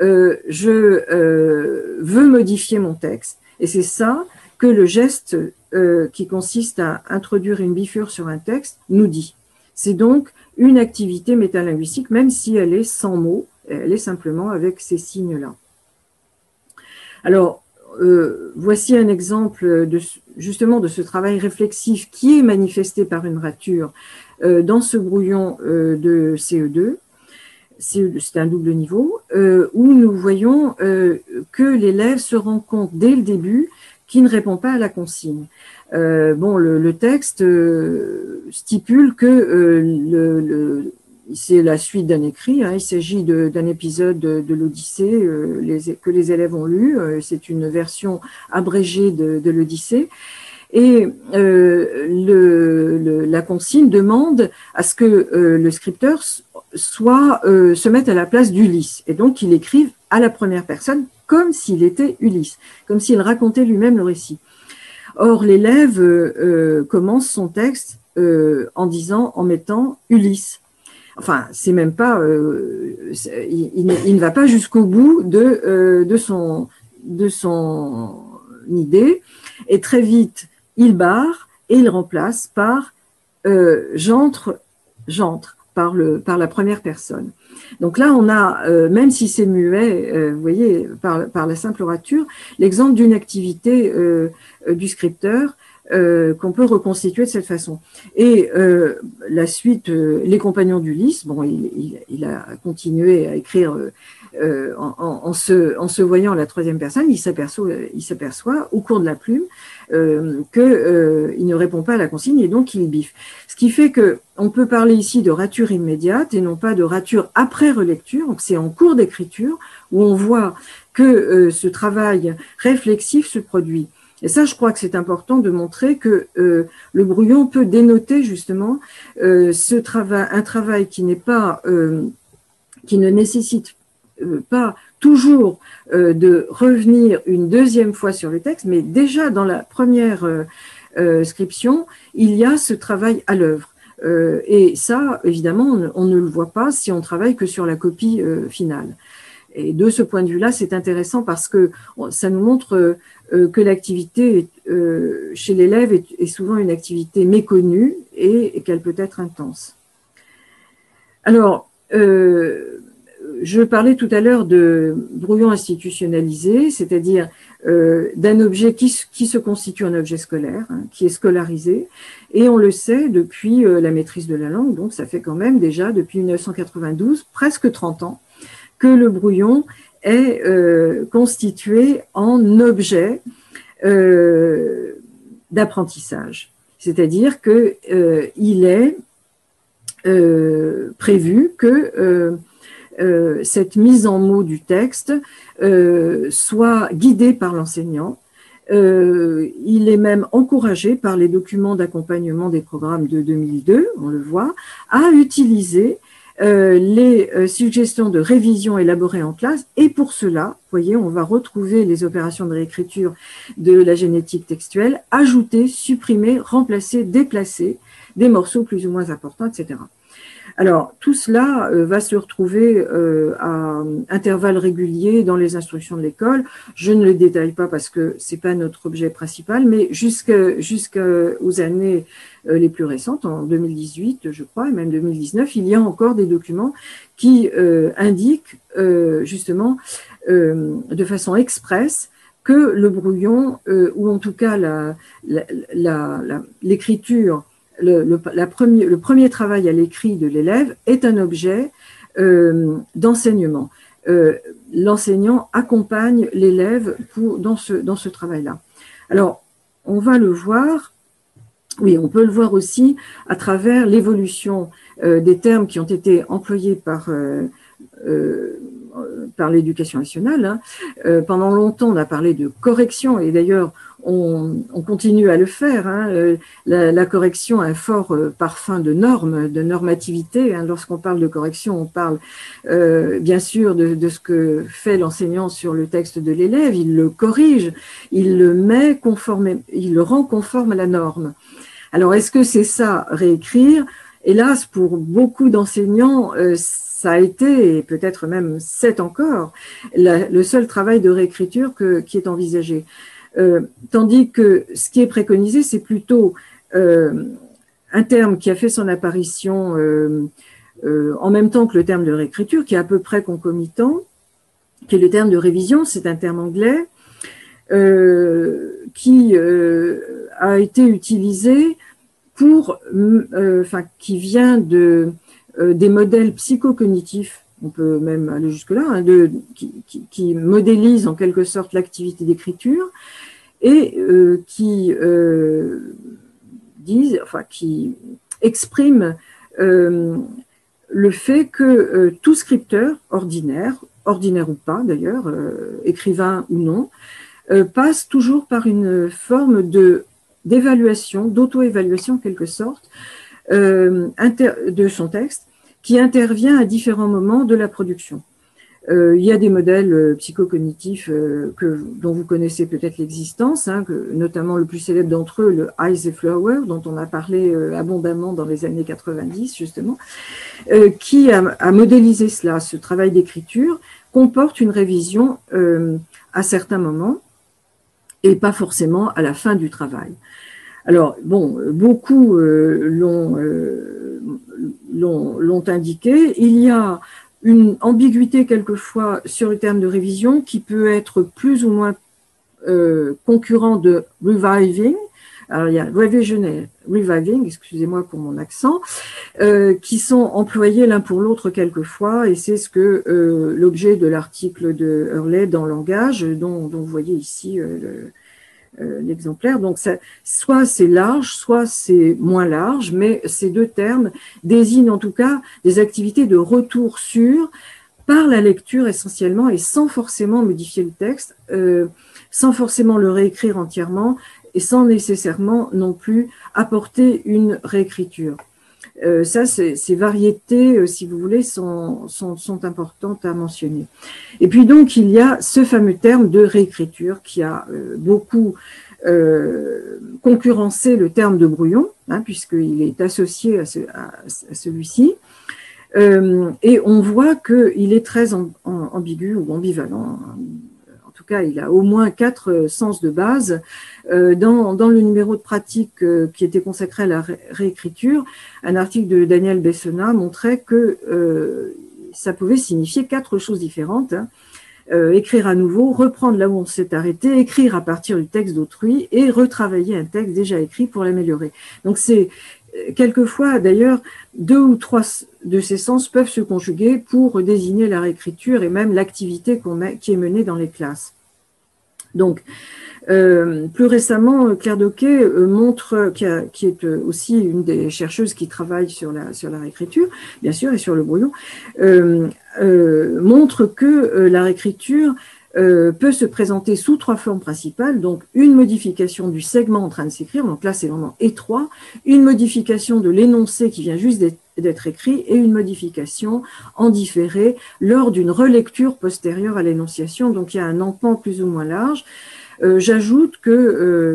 je veux modifier mon texte, et c'est ça que le geste qui consiste à introduire une bifure sur un texte nous dit. C'est donc une activité métalinguistique, même si elle est sans mots, elle est simplement avec ces signes-là. Alors, voici un exemple justement de ce travail réflexif qui est manifesté par une rature dans ce brouillon de CE2. C'est un double niveau, où nous voyons que l'élève se rend compte dès le début qu'il ne répond pas à la consigne. Le texte stipule que c'est la suite d'un écrit, hein, il s'agit d'un épisode de l'Odyssée que les élèves ont lu, c'est une version abrégée de l'Odyssée, et la consigne demande à ce que le scripteur se mette à la place d'Ulysse, et donc il écrive à la première personne comme s'il était Ulysse, comme s'il racontait lui-même le récit. Or, l'élève commence son texte en mettant Ulysse. Enfin, c'est même pas, il ne va pas jusqu'au bout de son idée, et très vite il barre et il remplace par j'entre par la première personne. Donc là, on a, même si c'est muet, vous voyez, par la simple rature, l'exemple d'une activité du scripteur qu'on peut reconstituer de cette façon. Et la suite, Les Compagnons d'Ulysse, bon, il a continué à écrire en se voyant à la troisième personne, il s'aperçoit au cours de la plume qu'il ne répond pas à la consigne et donc il biffe. Ce qui fait qu'on peut parler ici de rature immédiate et non pas de rature après relecture. Donc c'est en cours d'écriture où on voit que ce travail réflexif se produit. Et ça, je crois que c'est important de montrer que le brouillon peut dénoter justement un travail qui n'est pas, qui ne nécessite pas toujours de revenir une deuxième fois sur le texte, mais déjà dans la première scription, il y a ce travail à l'œuvre. Et ça, évidemment, on ne le voit pas si on travaille que sur la copie finale. Et de ce point de vue-là, c'est intéressant parce que ça nous montre que l'activité chez l'élève est souvent une activité méconnue et qu'elle peut être intense. Alors, je parlais tout à l'heure de brouillon institutionnalisé, c'est-à-dire d'un objet qui se constitue en objet scolaire, hein, qui est scolarisé, et on le sait depuis la maîtrise de la langue, donc ça fait quand même déjà depuis 1992, presque 30 ans, que le brouillon est constitué en objet d'apprentissage. C'est-à-dire qu'il est prévu que cette mise en mots du texte soit guidée par l'enseignant. Il est même encouragé par les documents d'accompagnement des programmes de 2002, on le voit, à utiliser les suggestions de révision élaborées en classe. Et pour cela, vous voyez, on va retrouver les opérations de réécriture de la génétique textuelle, ajouter, supprimer, remplacer, déplacer des morceaux plus ou moins importants, etc. Alors, tout cela va se retrouver à intervalles réguliers dans les instructions de l'école. Je ne le détaille pas parce que c'est pas notre objet principal, mais jusqu'aux années les plus récentes, en 2018, je crois, et même 2019, il y a encore des documents qui indiquent justement de façon expresse que le brouillon, ou en tout cas l'écriture, le premier travail à l'écrit de l'élève est un objet d'enseignement. L'enseignant accompagne l'élève dans ce travail-là. Alors, on va le voir, oui, on peut le voir aussi à travers l'évolution des termes qui ont été employés par l'éducation nationale. Hein. Pendant longtemps, on a parlé de correction, et d'ailleurs, on continue à le faire. Hein. La correction a un fort parfum de normes, de normativité. Hein. Lorsqu'on parle de correction, on parle bien sûr de ce que fait l'enseignant sur le texte de l'élève. Il le corrige, il le rend conforme à la norme. Alors, est-ce que c'est ça, réécrire? Hélas, pour beaucoup d'enseignants, ça a été, et peut-être même c'est encore, le seul travail de réécriture qui est envisagé. Tandis que ce qui est préconisé, c'est plutôt un terme qui a fait son apparition en même temps que le terme de réécriture, qui est à peu près concomitant, qui est le terme de révision. C'est un terme anglais qui a été utilisé qui vient des modèles psychocognitifs, on peut même aller jusque-là, hein, qui modélisent en quelque sorte l'activité d'écriture et qui expriment le fait que tout scripteur ordinaire ou pas d'ailleurs, écrivain ou non, passe toujours par une forme d'évaluation, d'auto-évaluation en quelque sorte, de son texte, qui intervient à différents moments de la production. Il y a des modèles psychocognitifs dont vous connaissez peut-être l'existence, hein, notamment le plus célèbre d'entre eux, le Eisenhower, dont on a parlé abondamment dans les années 90 justement, qui a modélisé cela. Ce travail d'écriture comporte une révision à certains moments et pas forcément à la fin du travail. Alors, bon, beaucoup l'ont indiqué. Il y a une ambiguïté quelquefois sur le terme de révision qui peut être plus ou moins concurrent de reviving, alors il y a revision et reviving, excusez-moi pour mon accent, qui sont employés l'un pour l'autre quelquefois, et c'est ce que l'objet de l'article de Hurley dans Langage, dont vous voyez ici l'exemplaire. Donc, soit c'est large, soit c'est moins large, mais ces deux termes désignent en tout cas des activités de retour sur, par la lecture essentiellement, et sans forcément modifier le texte, sans forcément le réécrire entièrement, et sans nécessairement non plus apporter une réécriture. Ces variétés, si vous voulez, sont importantes à mentionner. Et puis donc, il y a ce fameux terme de réécriture qui a beaucoup concurrencé le terme de brouillon, hein, puisqu'il est associé à celui-ci. Et on voit qu'il est très ambigu ou ambivalent. En tout cas, il a au moins 4 sens de base. Dans le numéro de pratique qui était consacré à la réécriture, un article de Daniel Bessona montrait que ça pouvait signifier 4 choses différentes. Hein. Écrire à nouveau, reprendre là où on s'est arrêté, écrire à partir du texte d'autrui et retravailler un texte déjà écrit pour l'améliorer. Donc c'est quelquefois, d'ailleurs, 2 ou 3 de ces sens peuvent se conjuguer pour désigner la réécriture et même l'activité qui est menée dans les classes. Donc, plus récemment, Claire Doquet montre, qui est aussi une des chercheuses qui travaille sur la réécriture, bien sûr, et sur le brouillon, montre que la réécriture peut se présenter sous 3 formes principales, donc une modification du segment en train de s'écrire, donc là c'est vraiment étroit, une modification de l'énoncé qui vient juste d'être écrit et une modification en différé lors d'une relecture postérieure à l'énonciation, donc il y a un empan plus ou moins large. J'ajoute que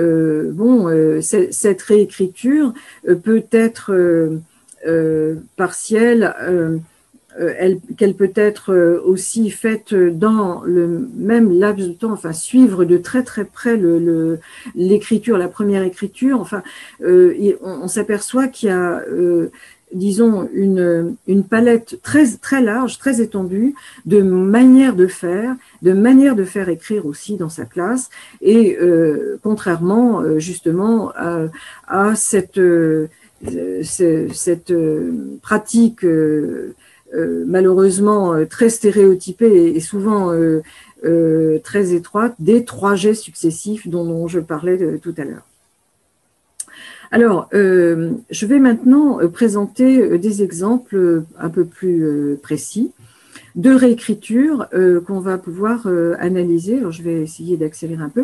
cette réécriture peut être partielle, qu'elle peut être aussi faite dans le même laps de temps, enfin suivre de très très près l'écriture, la première écriture. Enfin, on s'aperçoit qu'il y a disons une palette très très large, très étendue de manières de faire écrire aussi dans sa classe, et contrairement justement à cette pratique malheureusement très stéréotypée et souvent très étroite des 3 jets successifs dont je parlais tout à l'heure. Alors, je vais maintenant présenter des exemples un peu plus précis de réécriture qu'on va pouvoir analyser. Alors, je vais essayer d'accélérer un peu.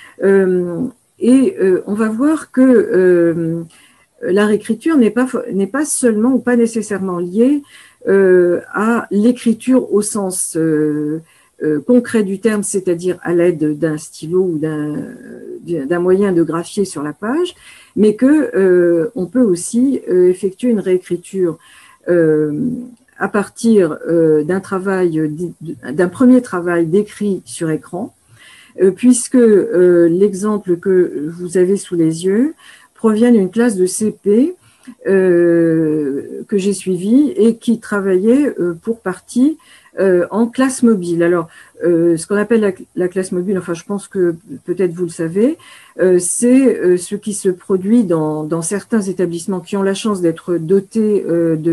On va voir que la réécriture n'est pas seulement ou pas nécessairement liée à l'écriture au sens concret du terme, c'est-à-dire à l'aide d'un stylo ou d'un moyen de graphier sur la page, mais que on peut aussi effectuer une réécriture à partir d'un premier travail d'écrit sur écran, puisque l'exemple que vous avez sous les yeux provient d'une classe de CP que j'ai suivie et qui travaillait pour partie en classe mobile. Alors, ce qu'on appelle la classe mobile, enfin je pense que peut-être vous le savez, c'est ce qui se produit dans certains établissements qui ont la chance d'être dotés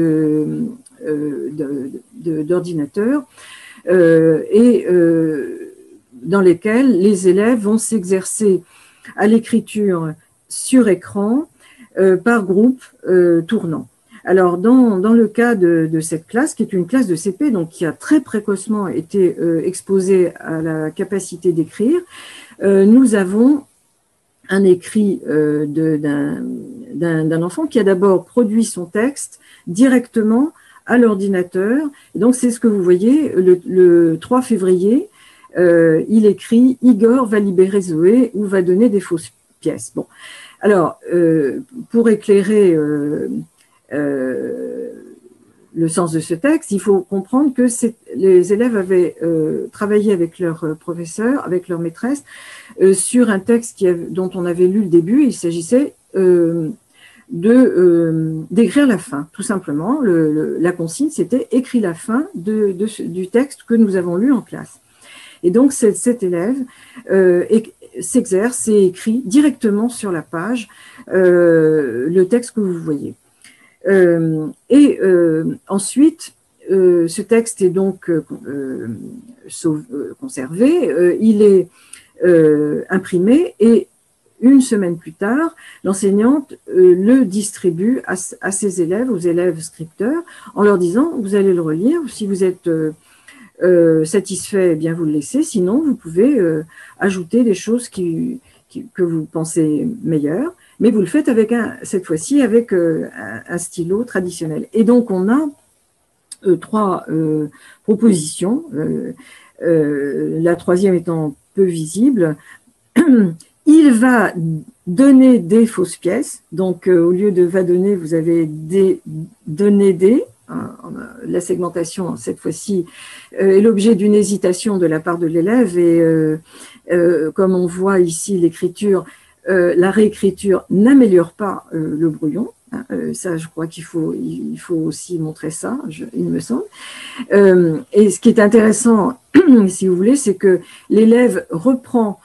d'ordinateurs et dans lesquels les élèves vont s'exercer à l'écriture sur écran par groupe tournant. Alors, dans le cas de cette classe, qui est une classe de CP, donc qui a très précocement été exposée à la capacité d'écrire, nous avons un écrit d'un enfant qui a d'abord produit son texte directement à l'ordinateur. Donc, c'est ce que vous voyez, le 3 février, il écrit « Igor va libérer Zoé ou va donner des fausses pièces ». Bon, alors, pour éclairer le sens de ce texte, il faut comprendre que les élèves avaient travaillé avec leur professeur, avec leur maîtresse, sur un texte dont on avait lu le début. Il s'agissait d'écrire la fin, tout simplement. La consigne, c'était « écris la fin du texte que nous avons lu en classe ». Et donc, cet élève s'exerce et écrit directement sur la page le texte que vous voyez. Ensuite, ce texte est donc conservé, il est imprimé et une semaine plus tard, l'enseignante le distribue à ses élèves, aux élèves scripteurs, en leur disant « vous allez le relire, si vous êtes satisfait, eh bien vous le laissez, sinon vous pouvez ajouter des choses que vous pensez meilleures, mais vous le faites avec cette fois-ci avec un stylo traditionnel. » Et donc on a trois propositions, la troisième étant peu visible. Il va donner des fausses pièces, donc au lieu de va donner, vous avez donner des. La segmentation, cette fois-ci, est l'objet d'une hésitation de la part de l'élève et comme on voit ici l'écriture, la réécriture n'améliore pas le brouillon. Ça, je crois qu'il faut aussi montrer ça, il me semble. Et ce qui est intéressant, si vous voulez, c'est que l'élève reprend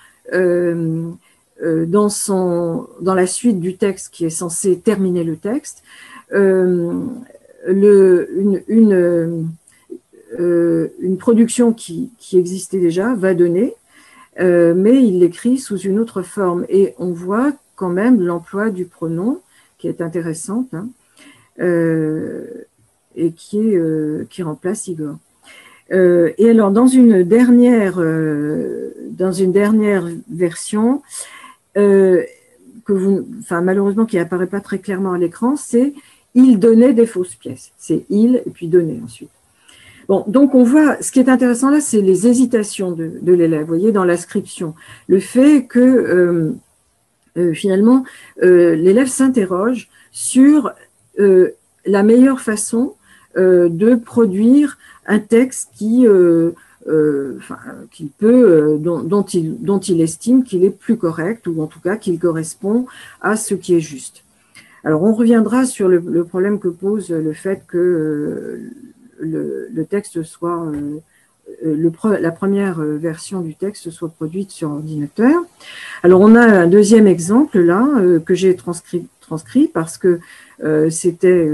dans la suite du texte qui est censé terminer le texte, une production qui existait déjà va donner, mais il l'écrit sous une autre forme. Et on voit quand même l'emploi du pronom qui est intéressante et qui remplace Igor. Et alors, dans une dernière version, malheureusement qui n'apparaît pas très clairement à l'écran, c'est « il donnait des fausses pièces ». C'est « il » et puis « donner » ensuite. Bon, donc on voit, ce qui est intéressant là, c'est les hésitations de l'élève, vous voyez, dans l'inscription. Le fait que, finalement, l'élève s'interroge sur la meilleure façon de produire un texte dont il estime qu'il est plus correct, ou en tout cas qu'il correspond à ce qui est juste. Alors, on reviendra sur le problème que pose le fait que le texte soit, la première version du texte soit produite sur ordinateur. Alors, on a un deuxième exemple là que j'ai transcrit parce que c'était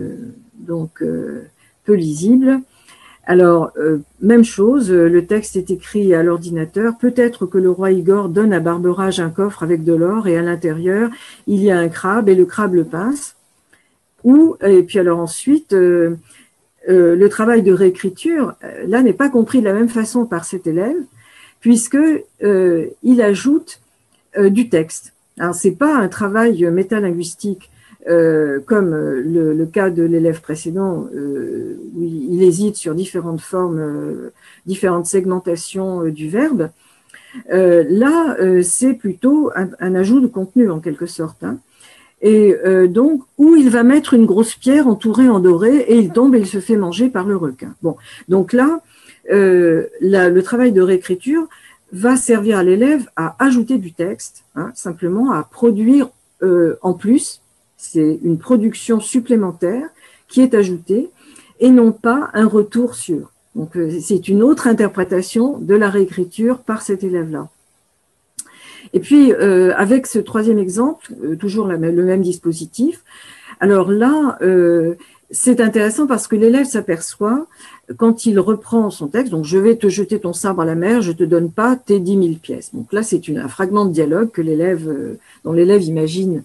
peu lisible. Alors, même chose, le texte est écrit à l'ordinateur. Peut-être que le roi Igor donne à Barberage un coffre avec de l'or et à l'intérieur, il y a un crabe et le crabe le pince. Et puis alors ensuite, le travail de réécriture, là, n'est pas compris de la même façon par cet élève, puisqu'il ajoute du texte. Alors, c'est pas un travail métalinguistique comme le cas de l'élève précédent, où il hésite sur différentes formes, différentes segmentations du verbe. Là, c'est plutôt un ajout de contenu en quelque sorte. Et donc, où il va mettre une grosse pierre entourée en doré et il tombe et il se fait manger par le requin. Bon, donc là, le travail de réécriture va servir à l'élève à ajouter du texte, simplement à produire en plus. C'est une production supplémentaire qui est ajoutée et non pas un retour sur. Donc, c'est une autre interprétation de la réécriture par cet élève-là. Et puis, avec ce troisième exemple, toujours le même dispositif, alors là, c'est intéressant parce que l'élève s'aperçoit, quand il reprend son texte, donc « je vais te jeter ton sabre à la mer, je ne te donne pas tes 10 000 pièces ». Donc là, c'est un fragment de dialogue dont l'élève imagine,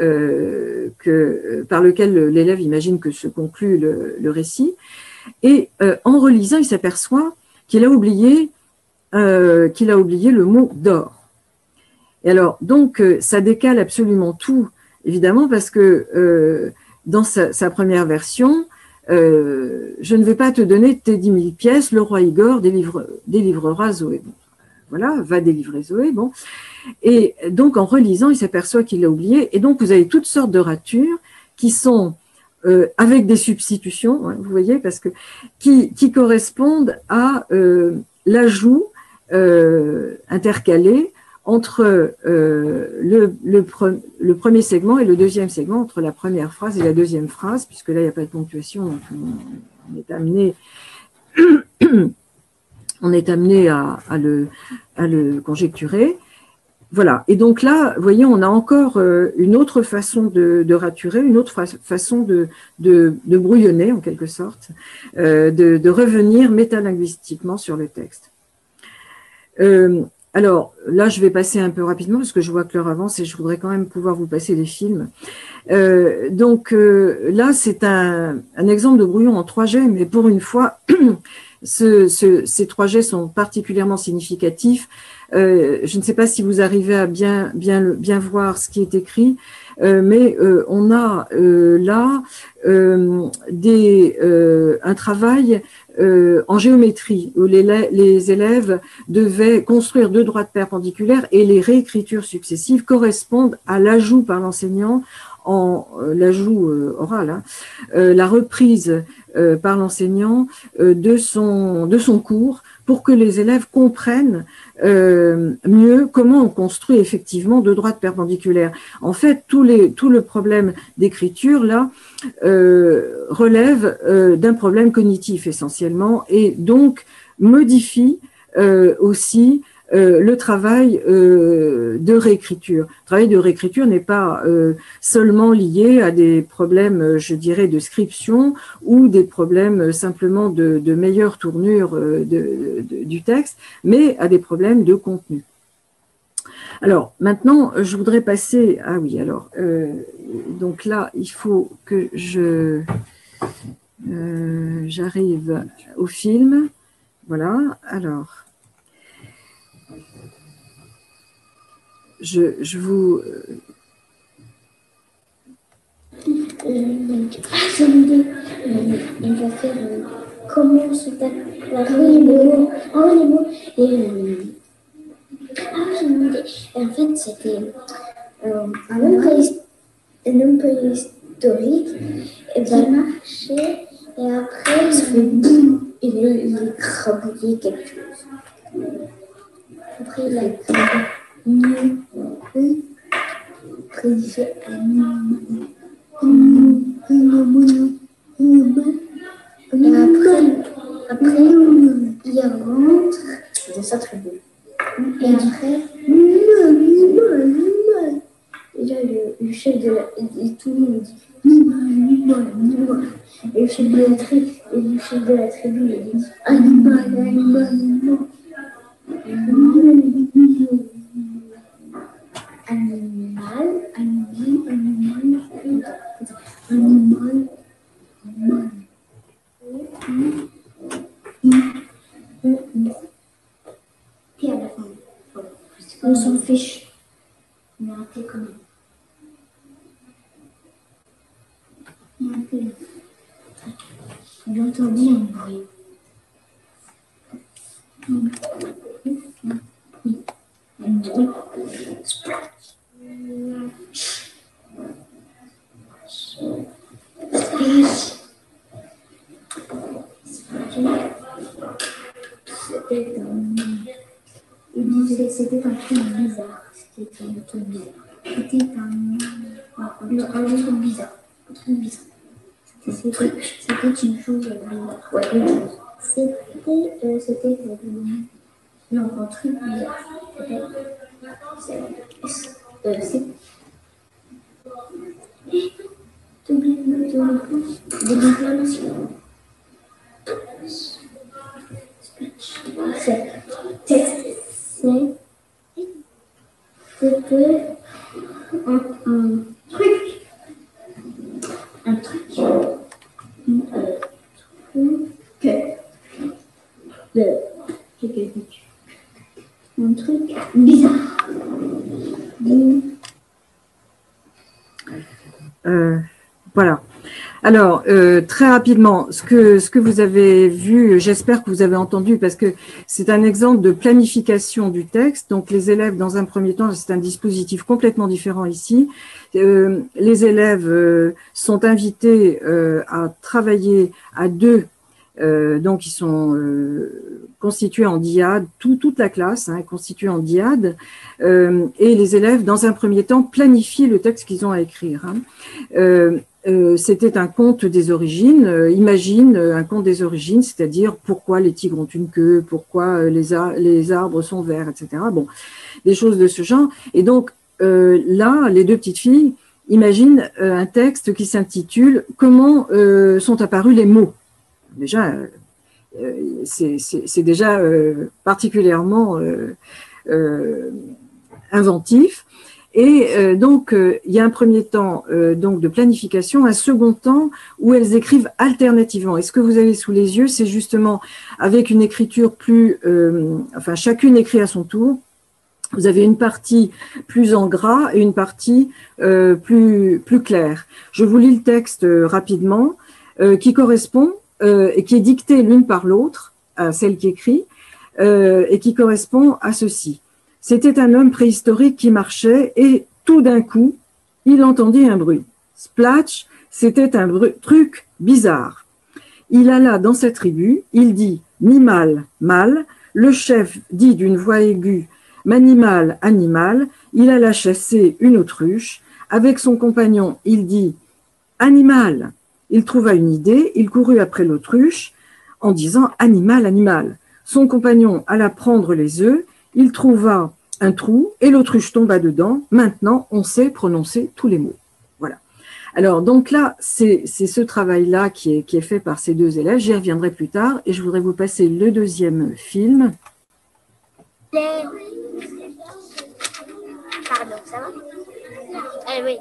par lequel l'élève imagine que se conclut le récit. Et en relisant, il s'aperçoit qu'il a oublié le mot « d'or ». Et alors, donc, ça décale absolument tout, évidemment, parce que dans sa première version, je ne vais pas te donner tes 10 000 pièces, le roi Igor délivrera Zoé. Bon, voilà, va délivrer Zoé. Bon. Et donc, en relisant, il s'aperçoit qu'il l'a oublié. Et donc, vous avez toutes sortes de ratures qui sont avec des substitutions, vous voyez, parce que qui correspondent à l'ajout intercalé entre le premier segment et le deuxième segment, entre la première phrase et la deuxième phrase, puisque là, il n'y a pas de ponctuation, donc on est amené, à le conjecturer. Voilà. Et donc là, vous voyez, on a encore une autre façon de raturer, une autre façon de brouillonner, en quelque sorte, de revenir métalinguistiquement sur le texte. Alors, là, je vais passer un peu rapidement parce que je vois que l'heure avance et je voudrais quand même pouvoir vous passer les films. Donc là, c'est un exemple de brouillon en 3 jets, mais pour une fois, ces 3 jets sont particulièrement significatifs. Je ne sais pas si vous arrivez à bien voir ce qui est écrit, mais on a là un travail en géométrie où les élèves devaient construire 2 droites perpendiculaires et les réécritures successives correspondent à l'ajout par l'enseignant l'ajout oral, hein, la reprise par l'enseignant de son cours pour que les élèves comprennent mieux comment on construit effectivement 2 droites perpendiculaires. En fait, tout le problème d'écriture là relève d'un problème cognitif essentiellement et donc modifie aussi le travail de réécriture. Le travail de réécriture n'est pas seulement lié à des problèmes, je dirais, de scription ou des problèmes simplement de meilleure tournure du texte, mais à des problèmes de contenu. Alors, maintenant, je voudrais passer… Ah oui, alors, donc là, il faut que j'arrive au film. Voilà, alors… Je vous… j'ai une idée. On va faire comment se déclarer les mots. Ah oui, les mots. J'ai une idée. Et en fait, c'était un homme préhistorique qui marchait et après, il se fait boum. Et là, il a écrabouillé quelque chose. Après, il a écrabouillé. Après, il fait et après, il rentre. C'est ça très beau. Et après, et là, le chef de la… Et tout le monde dit et le chef de la tribu, il dit animal. Et à la fin, on s'en fiche. On a raté quand même. J'ai entendu un bruit. C'était un truc bizarre. C'était un truc bizarre. C'était une chose bizarre. Ouais, une chose. C'était non, un truc bizarre. C'était un truc. Un truc. Un truc bizarre. Voilà. Alors, très rapidement, ce que vous avez vu, j'espère que vous avez entendu, parce que c'est un exemple de planification du texte. Donc, les élèves, dans un premier temps, c'est un dispositif complètement différent ici. Les élèves sont invités à travailler à 2. Donc, ils sont constitués en dyade, toute la classe est constituée en dyade, et les élèves, dans un premier temps, planifient le texte qu'ils ont à écrire. c'était un conte des origines. Imagine un conte des origines, c'est-à-dire pourquoi les tigres ont une queue, pourquoi les arbres sont verts, etc. Bon, des choses de ce genre. Et donc, là, les deux petites filles imaginent un texte qui s'intitule « Comment sont apparus les mots ?» Déjà, c'est déjà particulièrement inventif. Et donc, il y a un premier temps donc de planification, un second temps où elles écrivent alternativement. Et ce que vous avez sous les yeux, c'est justement avec une écriture plus… enfin, chacune écrit à son tour. Vous avez une partie plus en gras et une partie plus claire. Je vous lis le texte rapidement, qui correspond et qui est dicté l'une par l'autre, à celle qui écrit, et qui correspond à ceci. C'était un homme préhistorique qui marchait et tout d'un coup, il entendit un bruit. Splatch, c'était un truc bizarre. Il alla dans sa tribu, il dit « Nimal, mal ». Le chef dit d'une voix aiguë « Manimal, animal ». Il alla chasser une autruche. Avec son compagnon, il dit « Animal ». Il trouva une idée, il courut après l'autruche en disant « Animal, animal ». Son compagnon alla prendre les œufs, il trouva un trou et l'autruche tomba dedans. Maintenant, on sait prononcer tous les mots. Voilà. Alors, donc là, c'est ce travail-là qui est fait par ces deux élèves. J'y reviendrai plus tard et je voudrais vous passer le deuxième film. Pardon, ça va? Oui.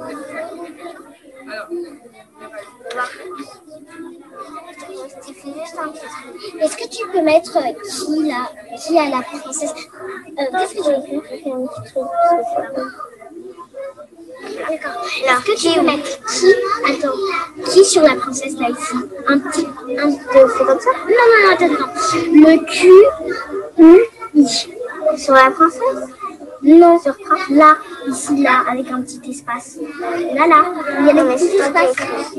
Est-ce que tu peux mettre qui a la princesse? Qu'est-ce que j'ai écrit? J'ai fait un petit truc. D'accord. Est-ce que tu peux mettre qui sur la princesse là ici? C'est comme ça? Non, attends. Le Q, U, I. Sur la princesse? Non, sur là, ici, là, avec un petit espace. Là, il y a un petit espace.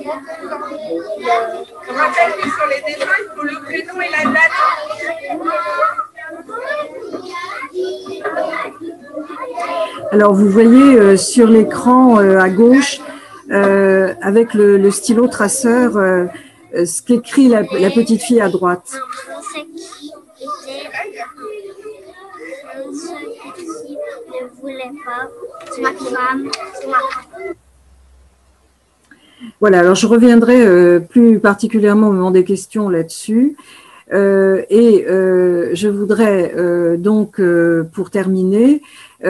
On va taper sur les dessins, il faut le prénom et la date. Alors, vous voyez sur l'écran à gauche, avec le stylo traceur, ce qu'écrit la petite fille à droite. Un français qui ne voulait pas, c'est ma femme, c'est ma femme. Voilà, alors je reviendrai plus particulièrement au moment des questions là-dessus. Je voudrais donc, pour terminer,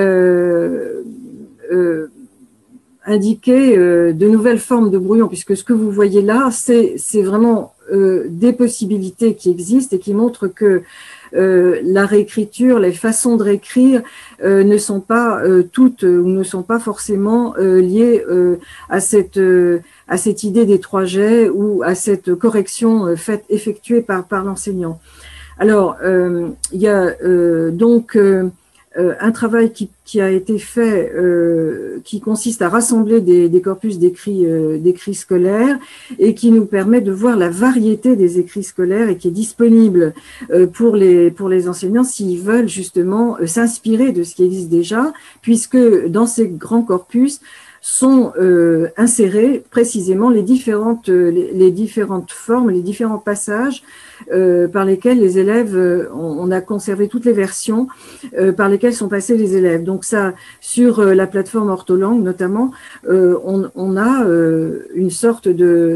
indiquer de nouvelles formes de brouillon, puisque ce que vous voyez là, c'est vraiment des possibilités qui existent et qui montrent que la réécriture, les façons de réécrire ne sont pas toutes ou ne sont pas forcément liées à cette idée des 3 jets ou à cette correction effectuée par l'enseignant. Alors, il y a donc un travail qui a été fait, qui consiste à rassembler des corpus d'écrits scolaires et qui nous permet de voir la variété des écrits scolaires et qui est disponible pour les enseignants s'ils veulent justement s'inspirer de ce qui existe déjà, puisque dans ces grands corpus sont insérés précisément les différentes formes, les différents passages par lesquels les élèves, on a conservé toutes les versions par lesquelles sont passés les élèves. Donc ça, sur la plateforme Ortholangue notamment, on a une sorte de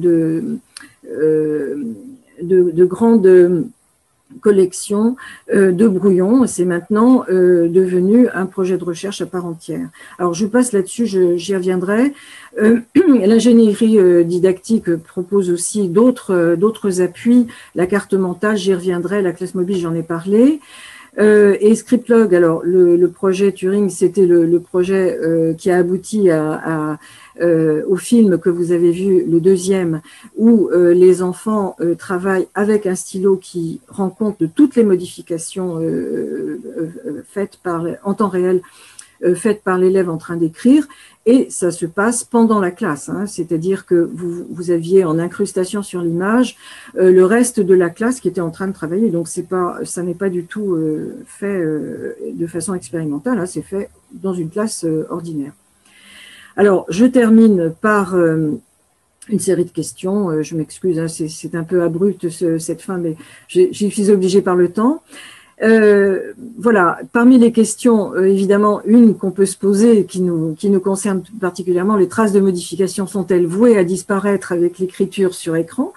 grande collection de brouillons. C'est maintenant devenu un projet de recherche à part entière. Alors, je passe là-dessus, j'y reviendrai. L'ingénierie didactique propose aussi d'autres appuis. La carte mentale, j'y reviendrai. La classe mobile, j'en ai parlé. Et Scriptlog, alors le projet Turing, c'était le projet qui a abouti au film que vous avez vu, le deuxième, où les enfants travaillent avec un stylo qui rend compte de toutes les modifications faites en temps réel, faites par l'élève en train d'écrire, et ça se passe pendant la classe, hein, c'est-à-dire que vous aviez en incrustation sur l'image le reste de la classe qui était en train de travailler, donc ça n'est pas du tout fait de façon expérimentale, hein, c'est fait dans une classe ordinaire. Alors, je termine par une série de questions. Je m'excuse, hein, c'est un peu abrupt cette fin, mais j'y suis obligée par le temps. Voilà, parmi les questions, évidemment, une qu'on peut se poser qui nous concerne particulièrement, les traces de modification sont-elles vouées à disparaître avec l'écriture sur écran?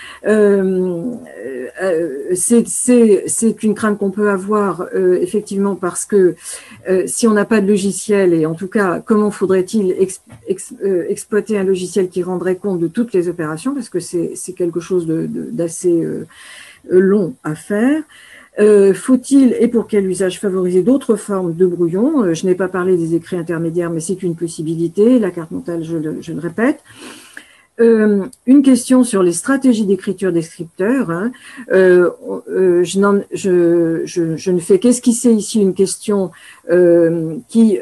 C'est une crainte qu'on peut avoir effectivement parce que si on n'a pas de logiciel, et en tout cas comment faudrait-il exploiter un logiciel qui rendrait compte de toutes les opérations, parce que c'est quelque chose d'assez long à faire. Faut-il et pour quel usage favoriser d'autres formes de brouillon? Je n'ai pas parlé des écrits intermédiaires, mais c'est une possibilité. La carte mentale, je le répète. Une question sur les stratégies d'écriture des scripteurs. Hein. Je ne fais qu'esquisser ici une question qui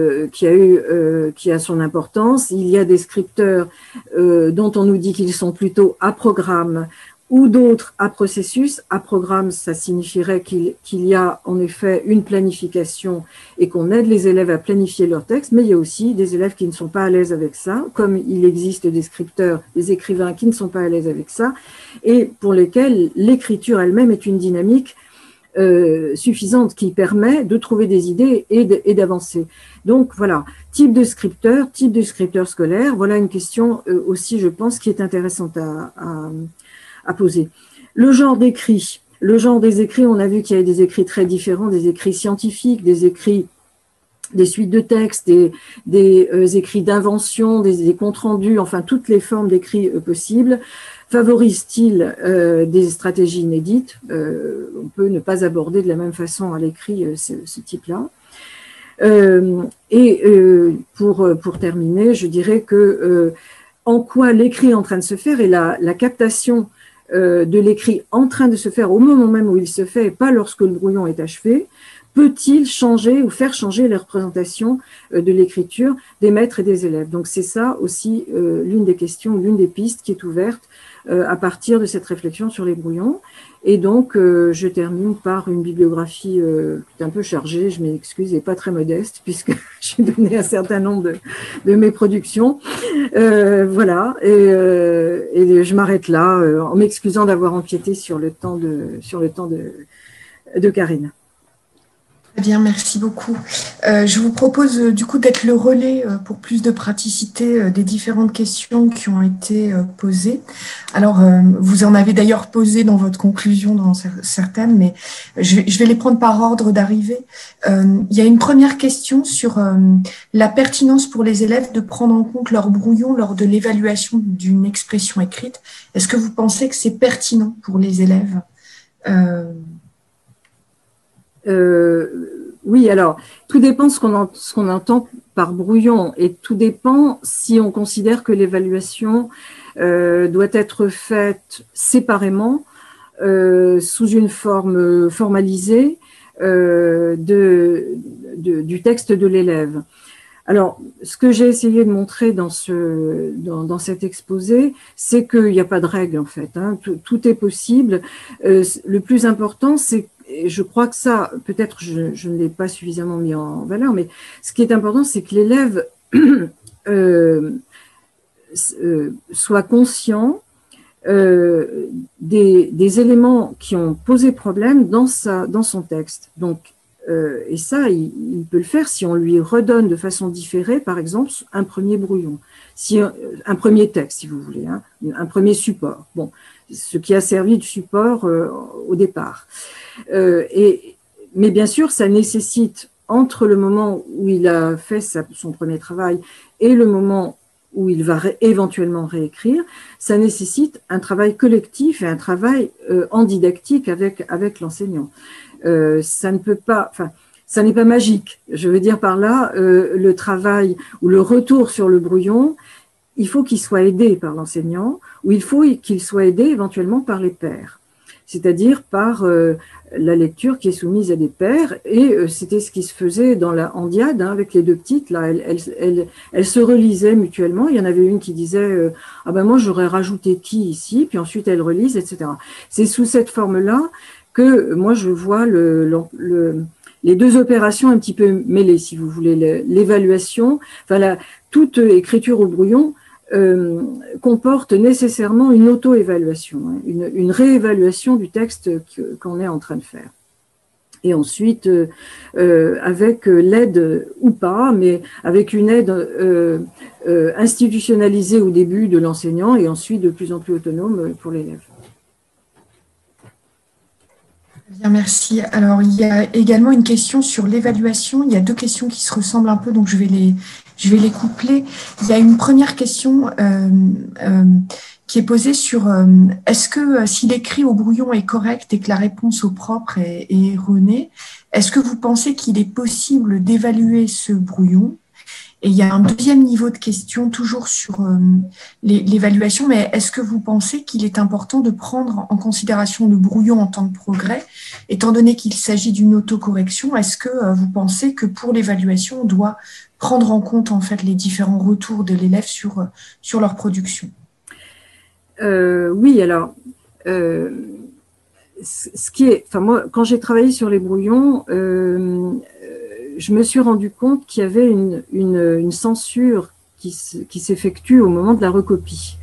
a son importance. Il y a des scripteurs dont on nous dit qu'ils sont plutôt à programme ou d'autres à processus. À programme, ça signifierait qu'il y a en effet une planification et qu'on aide les élèves à planifier leur texte, mais il y a aussi des élèves qui ne sont pas à l'aise avec ça, comme il existe des scripteurs, des écrivains qui ne sont pas à l'aise avec ça, et pour lesquels l'écriture elle-même est une dynamique suffisante qui permet de trouver des idées et d'avancer. Donc voilà, type de scripteur scolaire, voilà une question aussi, je pense, qui est intéressante à poser. Le genre d'écrit. Le genre des écrits, on a vu qu'il y avait des écrits très différents, des écrits scientifiques, des écrits, des suites de textes, des écrits d'invention, des comptes rendus, enfin toutes les formes d'écrits possibles. Favorise-t-il des stratégies inédites? On peut ne pas aborder de la même façon à l'écrit ce type-là. Pour terminer, je dirais que en quoi l'écrit est en train de se faire et la captation de l'écrit en train de se faire au moment même où il se fait et pas lorsque le brouillon est achevé, peut-il changer ou faire changer les représentations de l'écriture des maîtres et des élèves? Donc c'est ça aussi l'une des questions, l'une des pistes qui est ouverte à partir de cette réflexion sur les brouillons. Et donc je termine par une bibliographie qui est un peu chargée, je m'excuse, et pas très modeste puisque j'ai donné un certain nombre de mes productions. Voilà, et je m'arrête là en m'excusant d'avoir empiété sur le temps de Karine. Très bien, merci beaucoup. Je vous propose du coup d'être le relais pour plus de praticité des différentes questions qui ont été posées. Alors, vous en avez d'ailleurs posé dans votre conclusion dans certaines, mais je vais les prendre par ordre d'arrivée. Il y a une première question sur la pertinence pour les élèves de prendre en compte leur brouillon lors de l'évaluation d'une expression écrite. Est-ce que vous pensez que c'est pertinent pour les élèves oui, alors, tout dépend ce qu'on entend par brouillon et tout dépend si on considère que l'évaluation doit être faite séparément, sous une forme formalisée du texte de l'élève. Alors, ce que j'ai essayé de montrer dans cet exposé, c'est qu'il n'y a pas de règle en fait. Hein, tout est possible. Le plus important, c'est et je crois que ça, peut-être je ne l'ai pas suffisamment mis en valeur, mais ce qui est important, c'est que l'élève soit conscient des éléments qui ont posé problème dans son texte. Donc, et ça, il peut le faire si on lui redonne de façon différée, par exemple, un premier brouillon, un premier texte, si vous voulez, hein, un premier support. Bon, ce qui a servi de support au départ. Mais bien sûr, ça nécessite, entre le moment où il a fait son premier travail et le moment où il va éventuellement réécrire, ça nécessite un travail collectif et un travail en didactique avec l'enseignant. Ça ne peut pas, enfin, ça n'est pas magique. Je veux dire par là, le travail ou le retour sur le brouillon, il faut qu'il soit aidé par l'enseignant ou il faut qu'il soit aidé éventuellement par les pairs, c'est-à-dire par la lecture qui est soumise à des pairs, et c'était ce qui se faisait en diade, hein, avec les deux petites, là, elles se relisaient mutuellement. Il y en avait une qui disait ah ben moi j'aurais rajouté qui ici, puis ensuite elles relisent, etc. C'est sous cette forme-là que moi je vois les deux opérations un petit peu mêlées, si vous voulez, l'évaluation, enfin toute écriture au brouillon comporte nécessairement une auto-évaluation, hein, une réévaluation du texte qu'on est en train de faire. Et ensuite, avec l'aide ou pas, mais avec une aide institutionnalisée au début de l'enseignant et ensuite de plus en plus autonome pour l'élève. Bien, merci. Alors, il y a également une question sur l'évaluation. Il y a deux questions qui se ressemblent un peu, donc je vais les coupler. Il y a une première question qui est posée sur est-ce que si l'écrit au brouillon est correct et que la réponse au propre est erronée, est-ce que vous pensez qu'il est possible d'évaluer ce brouillon? Et il y a un deuxième niveau de question, toujours sur l'évaluation, mais est-ce que vous pensez qu'il est important de prendre en considération le brouillon en temps de progrès, étant donné qu'il s'agit d'une autocorrection? Est-ce que vous pensez que pour l'évaluation, on doit prendre en compte en fait les différents retours de l'élève sur leur production? Oui, alors, moi, quand j'ai travaillé sur les brouillons, je me suis rendu compte qu'il y avait une censure qui s'effectue au moment de la recopie.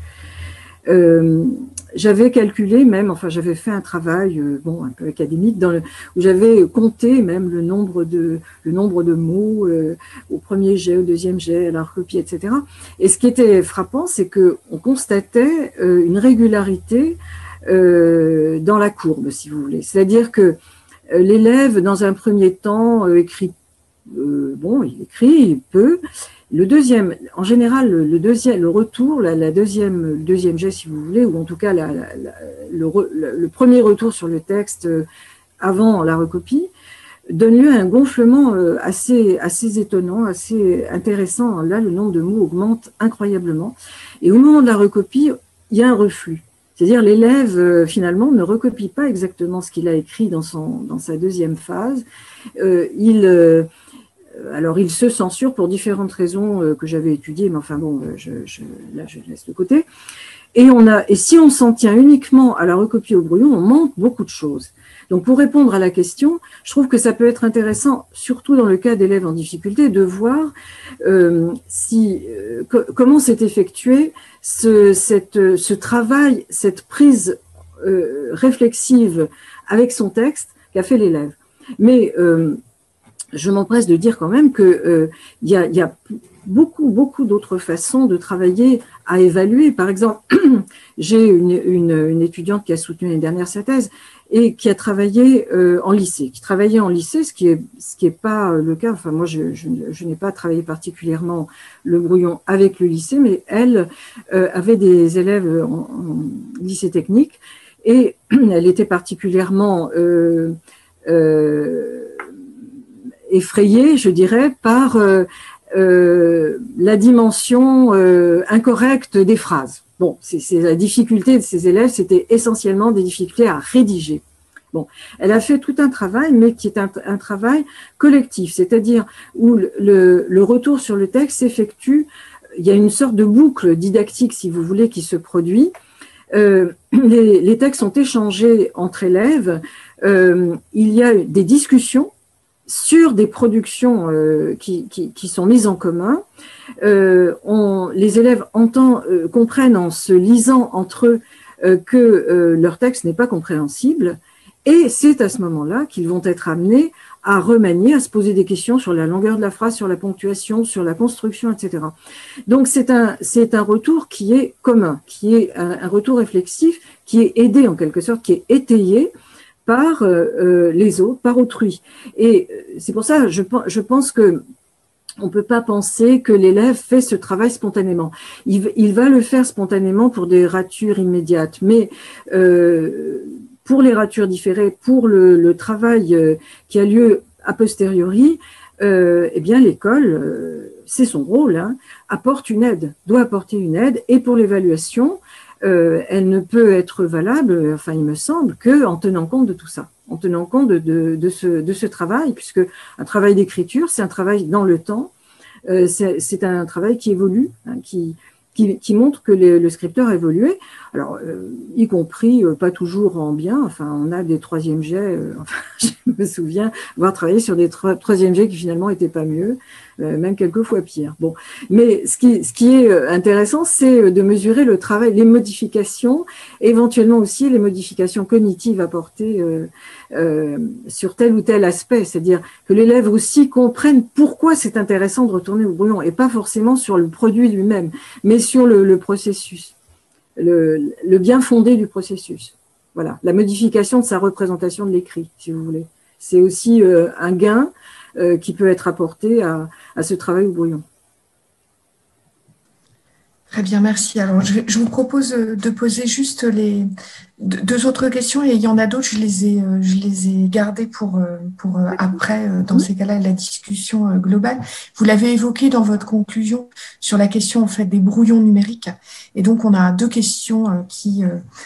J'avais calculé même, enfin j'avais fait un travail bon un peu académique où j'avais compté même le nombre de mots au premier jet, au deuxième jet, à la recopie, etc. Et ce qui était frappant, c'est que on constatait une régularité dans la courbe, si vous voulez. C'est-à-dire que l'élève, dans un premier temps, écrit bon, il écrit, il peut. Le deuxième, en général, le retour, le deuxième jet, si vous voulez, ou en tout cas le premier retour sur le texte avant la recopie, donne lieu à un gonflement assez étonnant, assez intéressant. Là, le nombre de mots augmente incroyablement. Et au moment de la recopie, il y a un reflux. C'est-à-dire l'élève, finalement, ne recopie pas exactement ce qu'il a écrit dans sa deuxième phase. Alors, il se censure pour différentes raisons que j'avais étudiées, mais enfin bon, là, je laisse de côté. Et si on s'en tient uniquement à la recopie au brouillon, on manque beaucoup de choses. Donc, pour répondre à la question, je trouve que ça peut être intéressant, surtout dans le cas d'élèves en difficulté, de voir comment s'est effectué ce travail, cette prise réflexive avec son texte qu'a fait l'élève. Mais je m'empresse de dire quand même que y a beaucoup d'autres façons de travailler à évaluer. Par exemple, j'ai une étudiante qui a soutenu l'année dernière sa thèse et qui a travaillé en lycée, ce qui est pas le cas. Enfin, moi, je n'ai pas travaillé particulièrement le brouillon avec le lycée, mais elle avait des élèves en lycée technique et elle était particulièrement effrayée, je dirais, par la dimension incorrecte des phrases. Bon, c'est la difficulté de ces élèves, c'était essentiellement des difficultés à rédiger. Bon, elle a fait tout un travail, mais qui est un travail collectif, c'est-à-dire où le retour sur le texte s'effectue, il y a une sorte de boucle didactique, si vous voulez, qui se produit. Les textes sont échangés entre élèves, il y a des discussions sur des productions qui sont mises en commun. Les élèves comprennent en se lisant entre eux que leur texte n'est pas compréhensible, et c'est à ce moment-là qu'ils vont être amenés à remanier, à se poser des questions sur la longueur de la phrase, sur la ponctuation, sur la construction, etc. Donc c'est un retour qui est commun, qui est un retour réflexif, qui est aidé en quelque sorte, qui est étayé par les autres, par autrui. Et c'est pour ça, je pense que on ne peut pas penser que l'élève fait ce travail spontanément. Il va le faire spontanément pour des ratures immédiates, mais pour les ratures différées, pour le travail qui a lieu a posteriori, eh bien l'école, c'est son rôle, hein, doit apporter une aide, et pour l'évaluation, elle ne peut être valable, enfin il me semble, qu'en tenant compte de tout ça, en tenant compte de ce travail, puisque un travail d'écriture, c'est un travail dans le temps, c'est un travail qui évolue, hein, qui montrent que le scripteur a évolué, alors y compris pas toujours en bien. Enfin, on a des troisième jets. Enfin, je me souviens avoir travaillé sur des troisième jets qui finalement étaient pas mieux, même quelquefois pire. Bon, mais ce qui est intéressant, c'est de mesurer le travail, les modifications, éventuellement aussi les modifications cognitives apportées sur tel ou tel aspect, c'est-à-dire que l'élève aussi comprenne pourquoi c'est intéressant de retourner au brouillon, et pas forcément sur le produit lui-même, mais sur le processus, le bien fondé du processus. Voilà, la modification de sa représentation de l'écrit, si vous voulez. C'est aussi un gain qui peut être apporté à ce travail au brouillon. Très bien, merci. Alors, je vous propose de poser juste les deux autres questions, et il y en a d'autres, je les ai gardées pour après, dans ces cas-là, la discussion globale. Vous l'avez évoqué dans votre conclusion sur la question en fait des brouillons numériques, et donc on a deux questions qui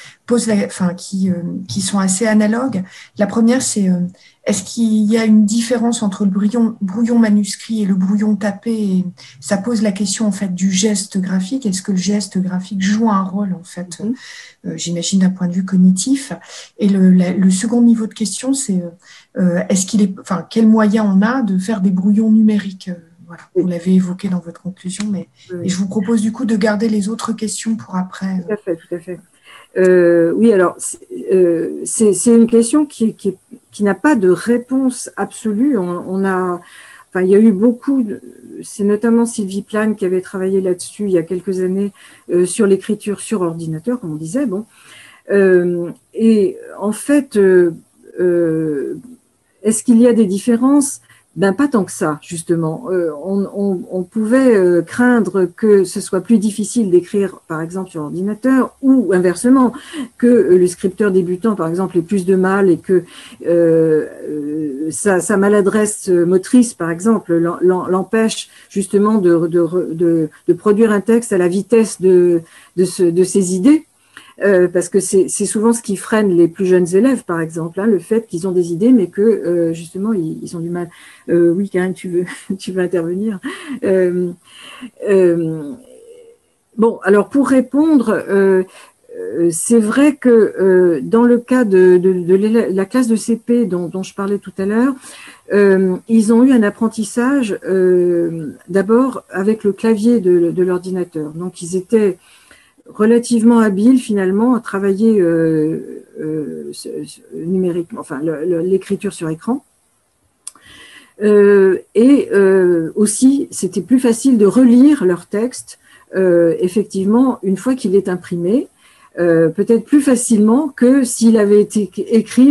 sont assez analogues. La première, c'est est-ce qu'il y a une différence entre le brouillon manuscrit et le brouillon tapé? Et ça pose la question en fait du geste graphique. Est-ce que le geste graphique joue un rôle en fait, j'imagine d'un point de vue cognitif? Et le second niveau de question, c'est quels moyens on a de faire des brouillons numériques? Voilà, vous l'avez évoqué dans votre conclusion, mais et je vous propose du coup de garder les autres questions pour après. Tout à fait, tout à fait. Oui, alors c'est une question qui n'a pas de réponse absolue. Il y a eu beaucoup, c'est notamment Sylvie Plane qui avait travaillé là-dessus il y a quelques années sur l'écriture sur ordinateur, comme on disait. Bon, et en fait, est-ce qu'il y a des différences? Ben pas tant que ça, justement. On pouvait craindre que ce soit plus difficile d'écrire, par exemple, sur ordinateur, ou inversement, que le scripteur débutant, par exemple, ait plus de mal et que sa maladresse motrice, par exemple, l'empêche justement de produire un texte à la vitesse de ses idées. Parce que c'est souvent ce qui freine les plus jeunes élèves, par exemple, le fait qu'ils ont des idées, mais que justement ils ont du mal. Oui, Karine, tu veux intervenir. Bon, alors pour répondre, c'est vrai que dans le cas de la classe de CP dont je parlais tout à l'heure, ils ont eu un apprentissage d'abord avec le clavier de l'ordinateur. Donc ils étaient relativement habile finalement à travailler numériquement, enfin l'écriture sur écran. Aussi, c'était plus facile de relire leur texte, effectivement, une fois qu'il est imprimé, peut-être plus facilement que s'il avait été écrit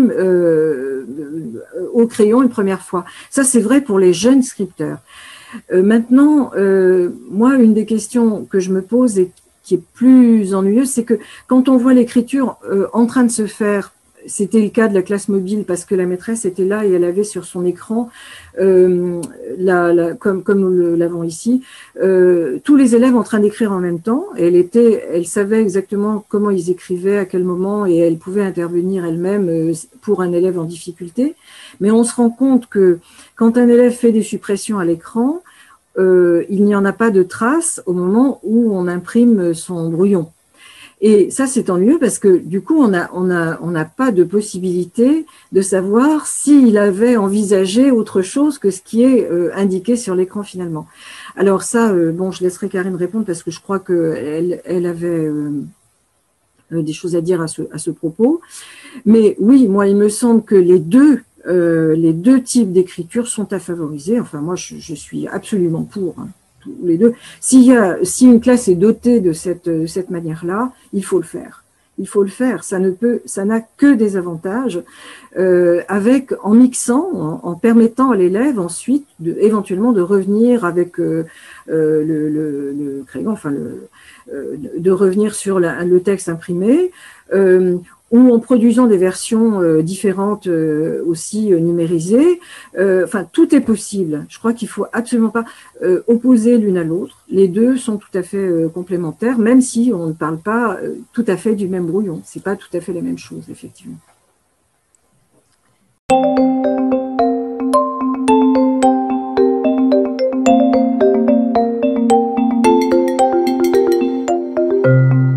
au crayon une première fois. Ça, c'est vrai pour les jeunes scripteurs. Maintenant, moi, une des questions que je me pose et qui est plus ennuyeuse, c'est que quand on voit l'écriture en train de se faire, c'était le cas de la classe mobile parce que la maîtresse était là et elle avait sur son écran, comme nous l'avons ici, tous les élèves en train d'écrire en même temps. Et elle savait exactement comment ils écrivaient, à quel moment, et elle pouvait intervenir elle-même pour un élève en difficulté. Mais on se rend compte que quand un élève fait des suppressions à l'écran, il n'y en a pas de traces au moment où on imprime son brouillon. Et ça, c'est ennuyeux parce que du coup, on n'a pas de possibilité de savoir s'il avait envisagé autre chose que ce qui est indiqué sur l'écran finalement. Alors ça, bon, je laisserai Karine répondre parce que je crois qu'elle avait des choses à dire à ce propos. Mais oui, moi, il me semble que les deux types d'écriture sont à favoriser. Enfin, moi, je suis absolument pour tous les deux. Si une classe est dotée de cette manière-là, il faut le faire. Il faut le faire. Ça n'a que des avantages. En mixant, en permettant à l'élève ensuite éventuellement de revenir avec le crayon, enfin de revenir sur le texte imprimé. Ou en produisant des versions différentes aussi numérisées. Enfin, tout est possible. Je crois qu'il faut absolument pas opposer l'une à l'autre. Les deux sont tout à fait complémentaires, même si on ne parle pas tout à fait du même brouillon. C'est pas tout à fait la même chose, effectivement. Thank you.